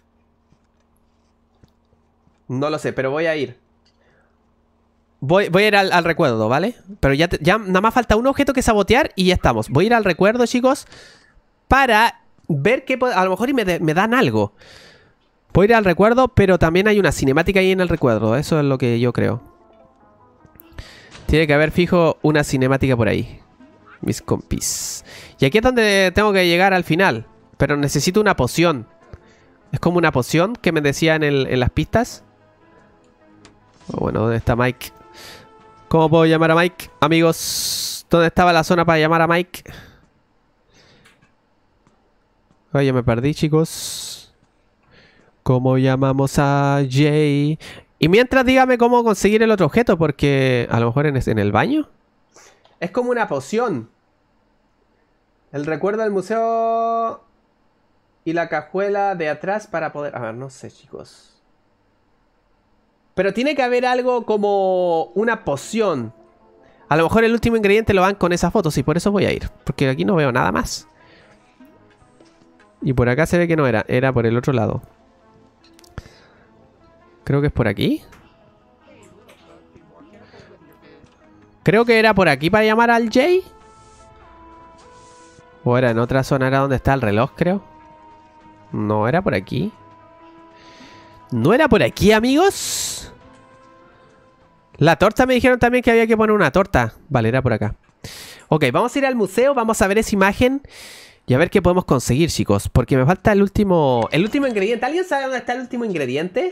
No lo sé, pero voy a ir. Voy, voy a ir al, al recuerdo, ¿vale? Pero ya, te, ya nada más falta un objeto que sabotear y ya estamos. Voy a ir al recuerdo, chicos, para ver qué... A lo mejor y me, de, me dan algo. Voy a ir al recuerdo, pero también hay una cinemática ahí en el recuerdo. Eso es lo que yo creo. Tiene que haber, fijo, una cinemática por ahí. Mis compis. Y aquí es donde tengo que llegar al final. Pero necesito una poción. Es como una poción que me decía en, el, en las pistas. Oh, bueno, ¿dónde está Mike? ¿Cómo puedo llamar a Mike? Amigos, ¿dónde estaba la zona para llamar a Mike? Oye, me perdí, chicos. ¿Cómo llamamos a Jay? Y mientras dígame cómo conseguir el otro objeto, porque a lo mejor en, en el baño. Es como una poción. El recuerdo del museo y la cajuela de atrás para poder... A ver, no sé, chicos. Pero tiene que haber algo como una poción. A lo mejor el último ingrediente lo van con esa foto, sí, por eso voy a ir. Porque aquí no veo nada más. Y por acá se ve que no era. Era por el otro lado. Creo que es por aquí. Creo que era por aquí para llamar al Jay. O era en otra zona, era donde está el reloj, creo. No, era por aquí. ¿No era por aquí, amigos? La torta me dijeron también que había que poner una torta. Vale, era por acá. Ok, vamos a ir al museo, vamos a ver esa imagen y a ver qué podemos conseguir, chicos. Porque me falta el último... El último ingrediente. ¿Alguien sabe dónde está el último ingrediente?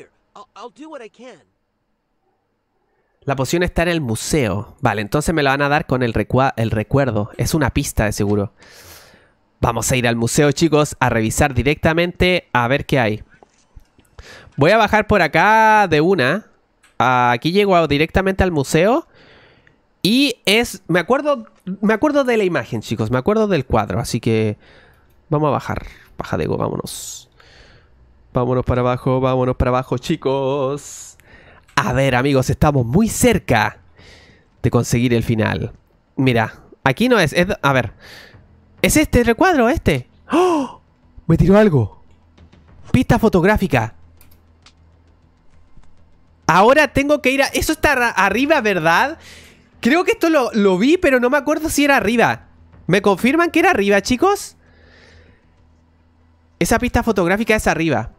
La poción está en el museo. Vale, entonces me la van a dar con el, recua el recuerdo. Es una pista de seguro. Vamos a ir al museo, chicos, a revisar directamente a ver qué hay. Voy a bajar por acá de una. Aquí llego directamente al museo. Y es... Me acuerdo, me acuerdo de la imagen, chicos. Me acuerdo del cuadro. Así que vamos a bajar. Baja de go, vámonos. Vámonos para abajo, vámonos para abajo, chicos. A ver, amigos, estamos muy cerca de conseguir el final. Mira, aquí no es... es a ver. ¿Es este el recuadro? ¿Este? ¡Oh! Me tiró algo. Pista fotográfica. Ahora tengo que ir a... Eso está arriba, ¿verdad? Creo que esto lo, lo vi, pero no me acuerdo si era arriba. ¿Me confirman que era arriba, chicos? Esa pista fotográfica es arriba.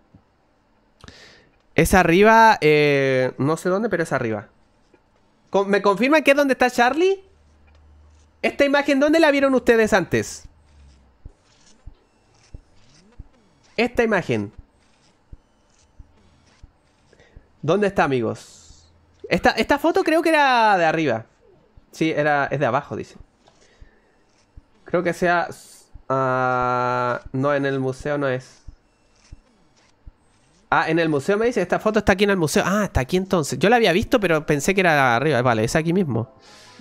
Es arriba... Eh, no sé dónde, pero es arriba. ¿Me confirman que es donde está Charlie? Esta imagen, ¿dónde la vieron ustedes antes? Esta imagen. ¿Dónde está, amigos? Esta, esta foto creo que era de arriba. Sí, era, es de abajo, dice. Creo que sea... Uh, no, en el museo no es. Ah, en el museo me dice, esta foto está aquí en el museo. Ah, está aquí entonces. Yo la había visto, pero pensé que era arriba. Vale, es aquí mismo.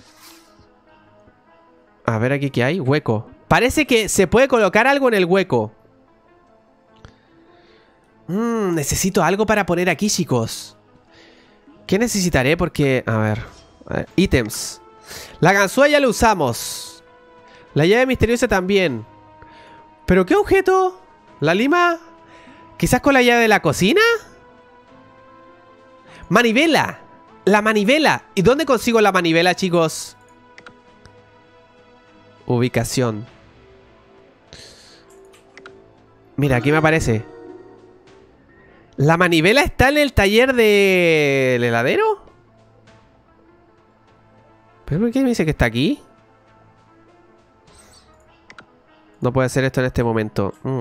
A ver aquí qué hay. Hueco. Parece que se puede colocar algo en el hueco. Mmm, necesito algo para poner aquí, chicos. ¿Qué necesitaré? Porque... A ver. A ver. Ítems. La ganzúa ya la usamos. La llave misteriosa también. ¿Pero qué objeto? ¿La lima? ¿Quizás con la llave de la cocina? ¡Manivela! La manivela. ¿Y dónde consigo la manivela, chicos? Ubicación. Mira, aquí me aparece. ¿La manivela está en el taller del heladero? ¿Pero por qué me dice que está aquí? No puede hacer esto en este momento. Mm.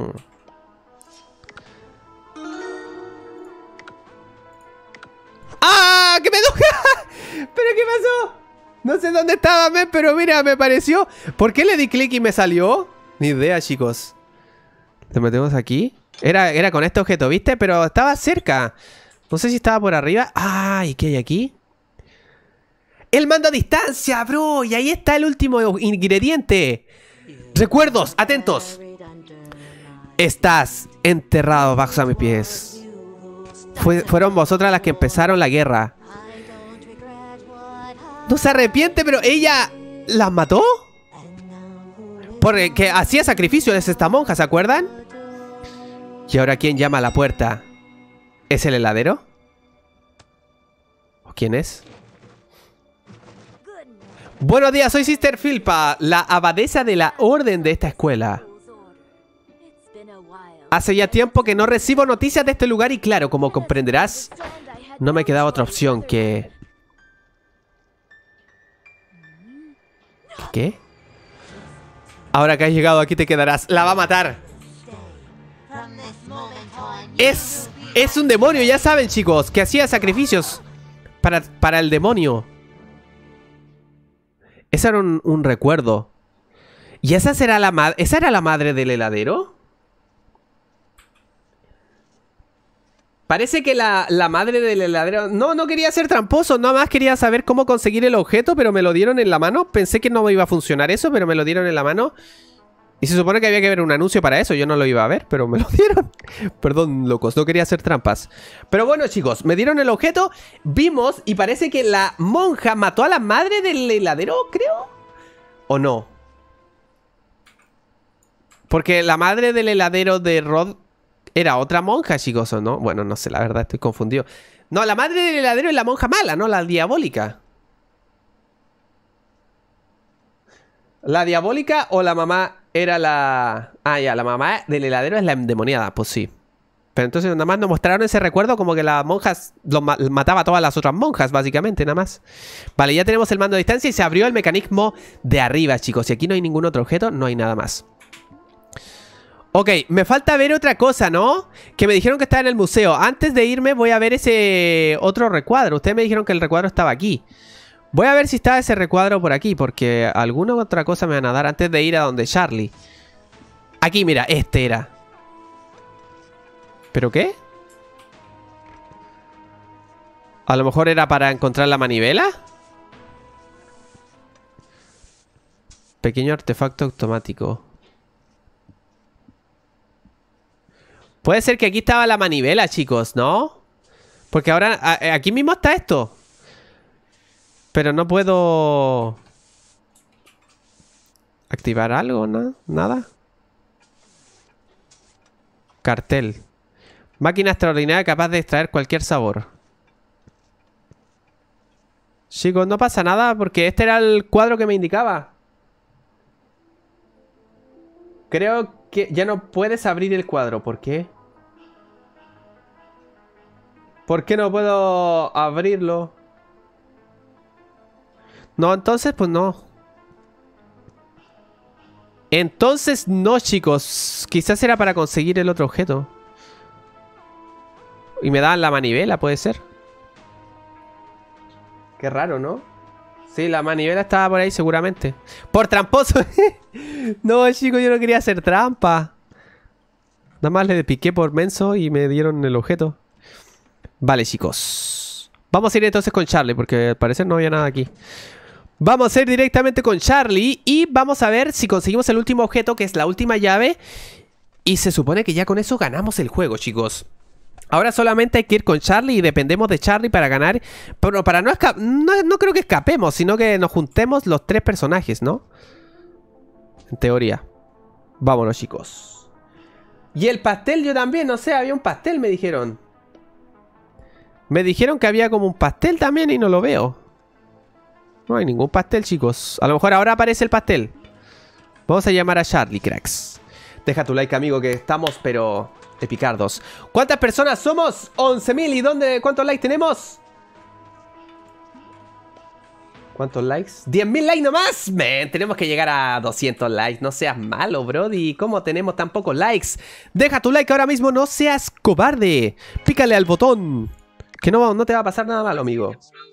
¡Ah! ¡Que me toca! ¿Pero qué pasó? No sé dónde estaba, pero mira, me apareció. ¿Por qué le di clic y me salió? Ni idea, chicos. Lo metemos aquí. Era, era con este objeto, ¿viste? Pero estaba cerca. No sé si estaba por arriba. ¡Ah! ¿Y qué hay aquí? El mando a distancia, bro. Y ahí está el último ingrediente. Recuerdos, atentos. Estás enterrado bajo mis pies. Fue, fueron vosotras las que empezaron la guerra. No se arrepiente, pero ella las mató. Porque hacía sacrificios esta monja, ¿se acuerdan? Y ahora ¿quién llama a la puerta? ¿Es el heladero? ¿O quién es? Buenos días, soy Sister Philpa, la abadesa de la orden de esta escuela. Hace ya tiempo que no recibo noticias de este lugar y claro, como comprenderás, no me queda otra opción que... ¿Qué? Ahora que has llegado aquí te quedarás. La va a matar. Es... Es un demonio, ya saben, chicos, que hacía sacrificios para, para el demonio. Ese era un, un recuerdo. ¿Y esa será la madre? ¿Esa era la madre del heladero? Parece que la, la madre del heladero... No, no quería ser tramposo. Nada más quería saber cómo conseguir el objeto, pero me lo dieron en la mano. Pensé que no me iba a funcionar eso, pero me lo dieron en la mano. Y se supone que había que ver un anuncio para eso. Yo no lo iba a ver, pero me lo dieron. Perdón, locos, no quería hacer trampas. Pero bueno, chicos, me dieron el objeto. Vimos y parece que la monja mató a la madre del heladero, creo. ¿O no? Porque la madre del heladero de Rod era otra monja, chicos, ¿o no? Bueno, no sé, la verdad, estoy confundido. No, la madre del heladero es la monja mala, ¿no? La diabólica. ¿La diabólica o la mamá era la... Ah, ya, la mamá del heladero es la endemoniada, pues sí. Pero entonces nada más nos mostraron ese recuerdo como que las monjas los ma mataba a todas las otras monjas, básicamente, nada más. Vale, ya tenemos el mando a distancia y se abrió el mecanismo de arriba, chicos. Y aquí no hay ningún otro objeto, no hay nada más. Ok, me falta ver otra cosa, ¿no? Que me dijeron que estaba en el museo. Antes de irme voy a ver ese otro recuadro. Ustedes me dijeron que el recuadro estaba aquí. Voy a ver si está ese recuadro por aquí, porque alguna otra cosa me van a dar antes de ir a donde Charlie. Aquí, mira, este era. ¿Pero qué? A lo mejor era para encontrar la manivela. Pequeño artefacto automático. Puede ser que aquí estaba la manivela, chicos, ¿no? Porque ahora... A, aquí mismo está esto. Pero no puedo... ¿Activar algo? ¿No? ¿Nada? Cartel. Máquina extraordinaria capaz de extraer cualquier sabor. Chicos, no pasa nada porque este era el cuadro que me indicaba. Creo que ya no puedes abrir el cuadro. ¿Por qué? ¿Por qué no puedo abrirlo? No, entonces pues no. Entonces no, chicos. Quizás era para conseguir el otro objeto. Y me daban la manivela, puede ser. Qué raro, ¿no? Sí, la manivela estaba por ahí seguramente. ¡Por tramposo! No, chicos, yo no quería hacer trampa. Nada más le piqué por menso y me dieron el objeto. Vale, chicos. Vamos a ir entonces con Charlie, porque al parecer no había nada aquí. Vamos a ir directamente con Charlie y vamos a ver si conseguimos el último objeto, que es la última llave. Y se supone que ya con eso ganamos el juego, chicos. Ahora solamente hay que ir con Charlie y dependemos de Charlie para ganar. Pero para no escapar, no, no creo que escapemos, sino que nos juntemos los tres personajes, ¿no? En teoría. Vámonos, chicos. Y el pastel yo también, no sé, había un pastel, me dijeron. Me dijeron que había como un pastel también y no lo veo. No hay ningún pastel, chicos. A lo mejor ahora aparece el pastel. Vamos a llamar a Charlie, cracks. Deja tu like, amigo, que estamos, pero... epicardos. ¿Cuántas personas somos? once mil. ¿Y dónde? ¿Cuántos likes tenemos? ¿Cuántos likes? diez mil likes nomás. Man, tenemos que llegar a doscientos likes. No seas malo, brody. ¿Cómo tenemos tan pocos likes? Deja tu like ahora mismo. No seas cobarde. Pícale al botón. Que no, no te va a pasar nada malo, amigo.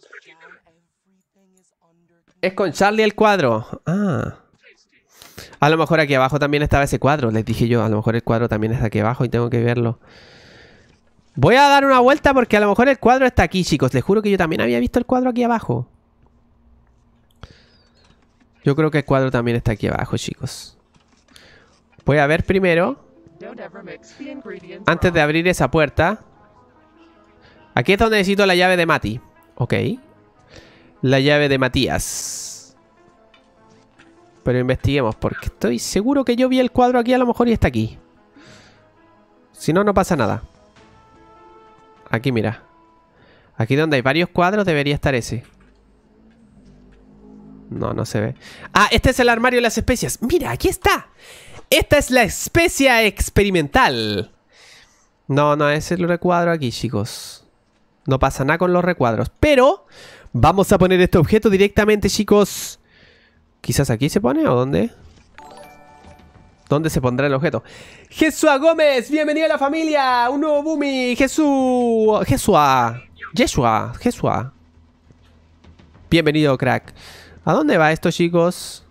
Es con Charlie el cuadro. Ah. A lo mejor aquí abajo también estaba ese cuadro. Les dije yo, a lo mejor el cuadro también está aquí abajo y tengo que verlo. Voy a dar una vuelta porque a lo mejor el cuadro está aquí, chicos. Les juro que yo también había visto el cuadro aquí abajo. Yo creo que el cuadro también está aquí abajo, chicos. Voy a ver primero. Antes de abrir esa puerta. Aquí es donde necesito la llave de Mati. Ok. La llave de Matías. Pero investiguemos, porque estoy seguro que yo vi el cuadro aquí a lo mejor y está aquí. Si no, no pasa nada. Aquí, mira. Aquí donde hay varios cuadros debería estar ese. No, no se ve. Ah, este es el armario de las especias. Mira, aquí está. Esta es la especia experimental. No, no es el recuadro aquí, chicos. No pasa nada con los recuadros. Pero vamos a poner este objeto directamente, chicos. Quizás aquí se pone o dónde. ¿Dónde se pondrá el objeto? Jesúa Gómez, bienvenido a la familia. Un nuevo Boomy. Jesús. Jesúa. Yeshua. Jesúa. Bienvenido, crack. ¿A dónde va esto, chicos?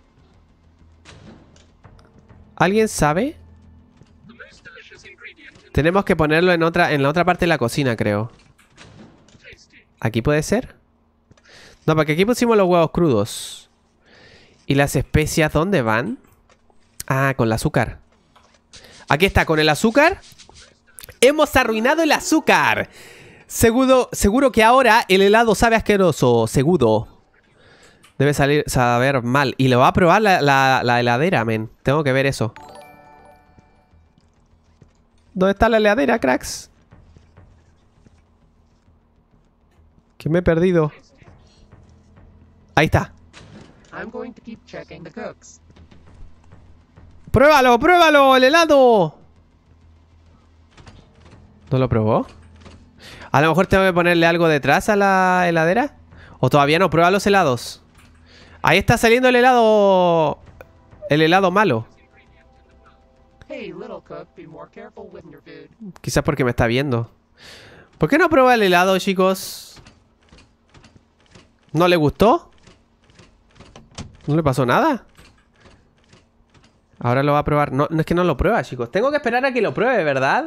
¿Alguien sabe? Tenemos que ponerlo en otra, en la otra parte de la cocina, creo. ¿Aquí puede ser? No, porque aquí pusimos los huevos crudos. ¿Y las especias dónde van? Ah, con el azúcar. Aquí está, con el azúcar. ¡Hemos arruinado el azúcar! Seguro, seguro que ahora el helado sabe asqueroso. Seguro. Debe salir, saber mal. Y lo va a probar la, la, la heladera, men. Tengo que ver eso. ¿Dónde está la heladera, cracks? Que me he perdido. Ahí está. ¡Pruébalo, pruébalo! ¡El helado! ¿No lo probó? A lo mejor tengo que ponerle algo detrás a la heladera. O todavía no prueba los helados. Ahí está saliendo el helado. El helado malo. Quizás porque me está viendo. ¿Por qué no prueba el helado, chicos? ¿No le gustó? ¿No le pasó nada? Ahora lo va a probar. No, no es que no lo prueba, chicos. Tengo que esperar a que lo pruebe, ¿verdad?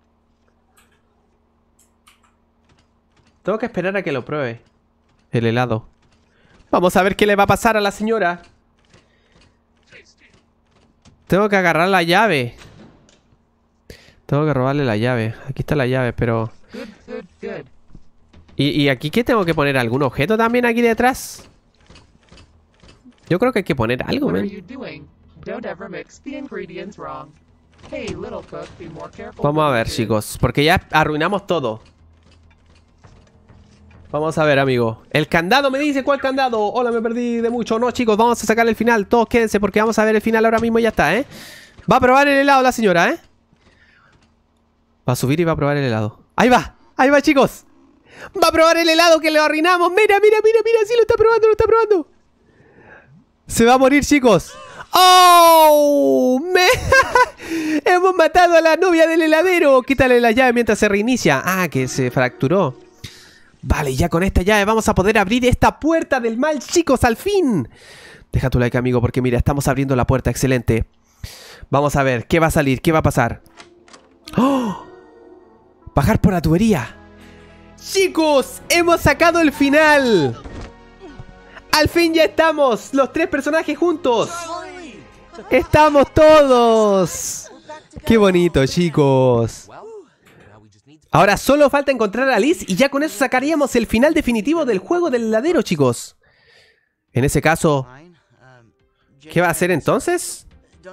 Tengo que esperar a que lo pruebe. El helado. Vamos a ver qué le va a pasar a la señora. Tengo que agarrar la llave. Tengo que robarle la llave. Aquí está la llave, pero... ¿Y, y aquí qué tengo que poner? ¿Algún objeto también aquí detrás? Yo creo que hay que poner algo, man. Vamos a ver, chicos, porque ya arruinamos todo. Vamos a ver, amigo. El candado me dice, ¿cuál candado? Hola, me perdí de mucho. No, chicos, vamos a sacar el final. Todos quédense porque vamos a ver el final ahora mismo y ya está, ¿eh? Va a probar el helado la señora, ¿eh? Va a subir y va a probar el helado. ¡Ahí va! ¡Ahí va, chicos! ¡Va a probar el helado que lo arruinamos! ¡Mira, mira, mira, mira! ¡Sí, lo está probando, lo está probando! Se va a morir, chicos. ¡Oh! Me... Hemos matado a la novia del heladero. Quítale la llave mientras se reinicia. Ah, que se fracturó. Vale, ya con esta llave vamos a poder abrir esta puerta del mal, chicos, al fin. Deja tu like, amigo, porque mira, estamos abriendo la puerta, excelente. Vamos a ver, ¿qué va a salir? ¿Qué va a pasar? ¡Oh! Bajar por la tubería. Chicos, hemos sacado el final. Al fin ya estamos, los tres personajes juntos. Estamos todos. Qué bonito, chicos. Ahora solo falta encontrar a Liz y ya con eso sacaríamos el final definitivo del juego del heladero, chicos. En ese caso, ¿qué va a hacer entonces?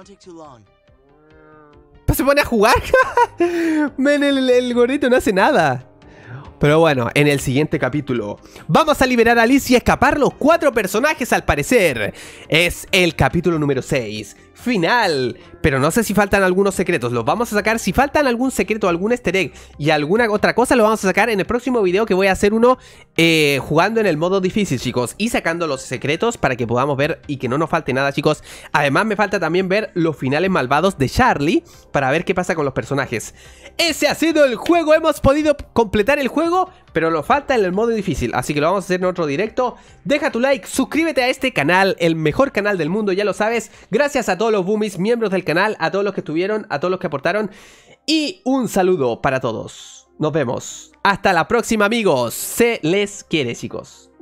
Pues se pone a jugar. Men, el, el gorrito no hace nada. Pero bueno, en el siguiente capítulo vamos a liberar a Liz y escapar los cuatro personajes al parecer. Es el capítulo número seis, final. Pero no sé si faltan algunos secretos, los vamos a sacar. Si faltan algún secreto, algún easter egg y alguna otra cosa, lo vamos a sacar en el próximo video, que voy a hacer uno eh, jugando en el modo difícil, chicos, y sacando los secretos para que podamos ver y que no nos falte nada, chicos. Además me falta también ver los finales malvados de Charlie para ver qué pasa con los personajes. Ese ha sido el juego, hemos podido completar el juego, pero lo falta en el modo difícil, así que lo vamos a hacer en otro directo. Deja tu like, suscríbete a este canal, el mejor canal del mundo, ya lo sabes. Gracias a todos los boomies, miembros del canal, a todos los que estuvieron, a todos los que aportaron. Y un saludo para todos. Nos vemos. Hasta la próxima, amigos. Se les quiere, chicos.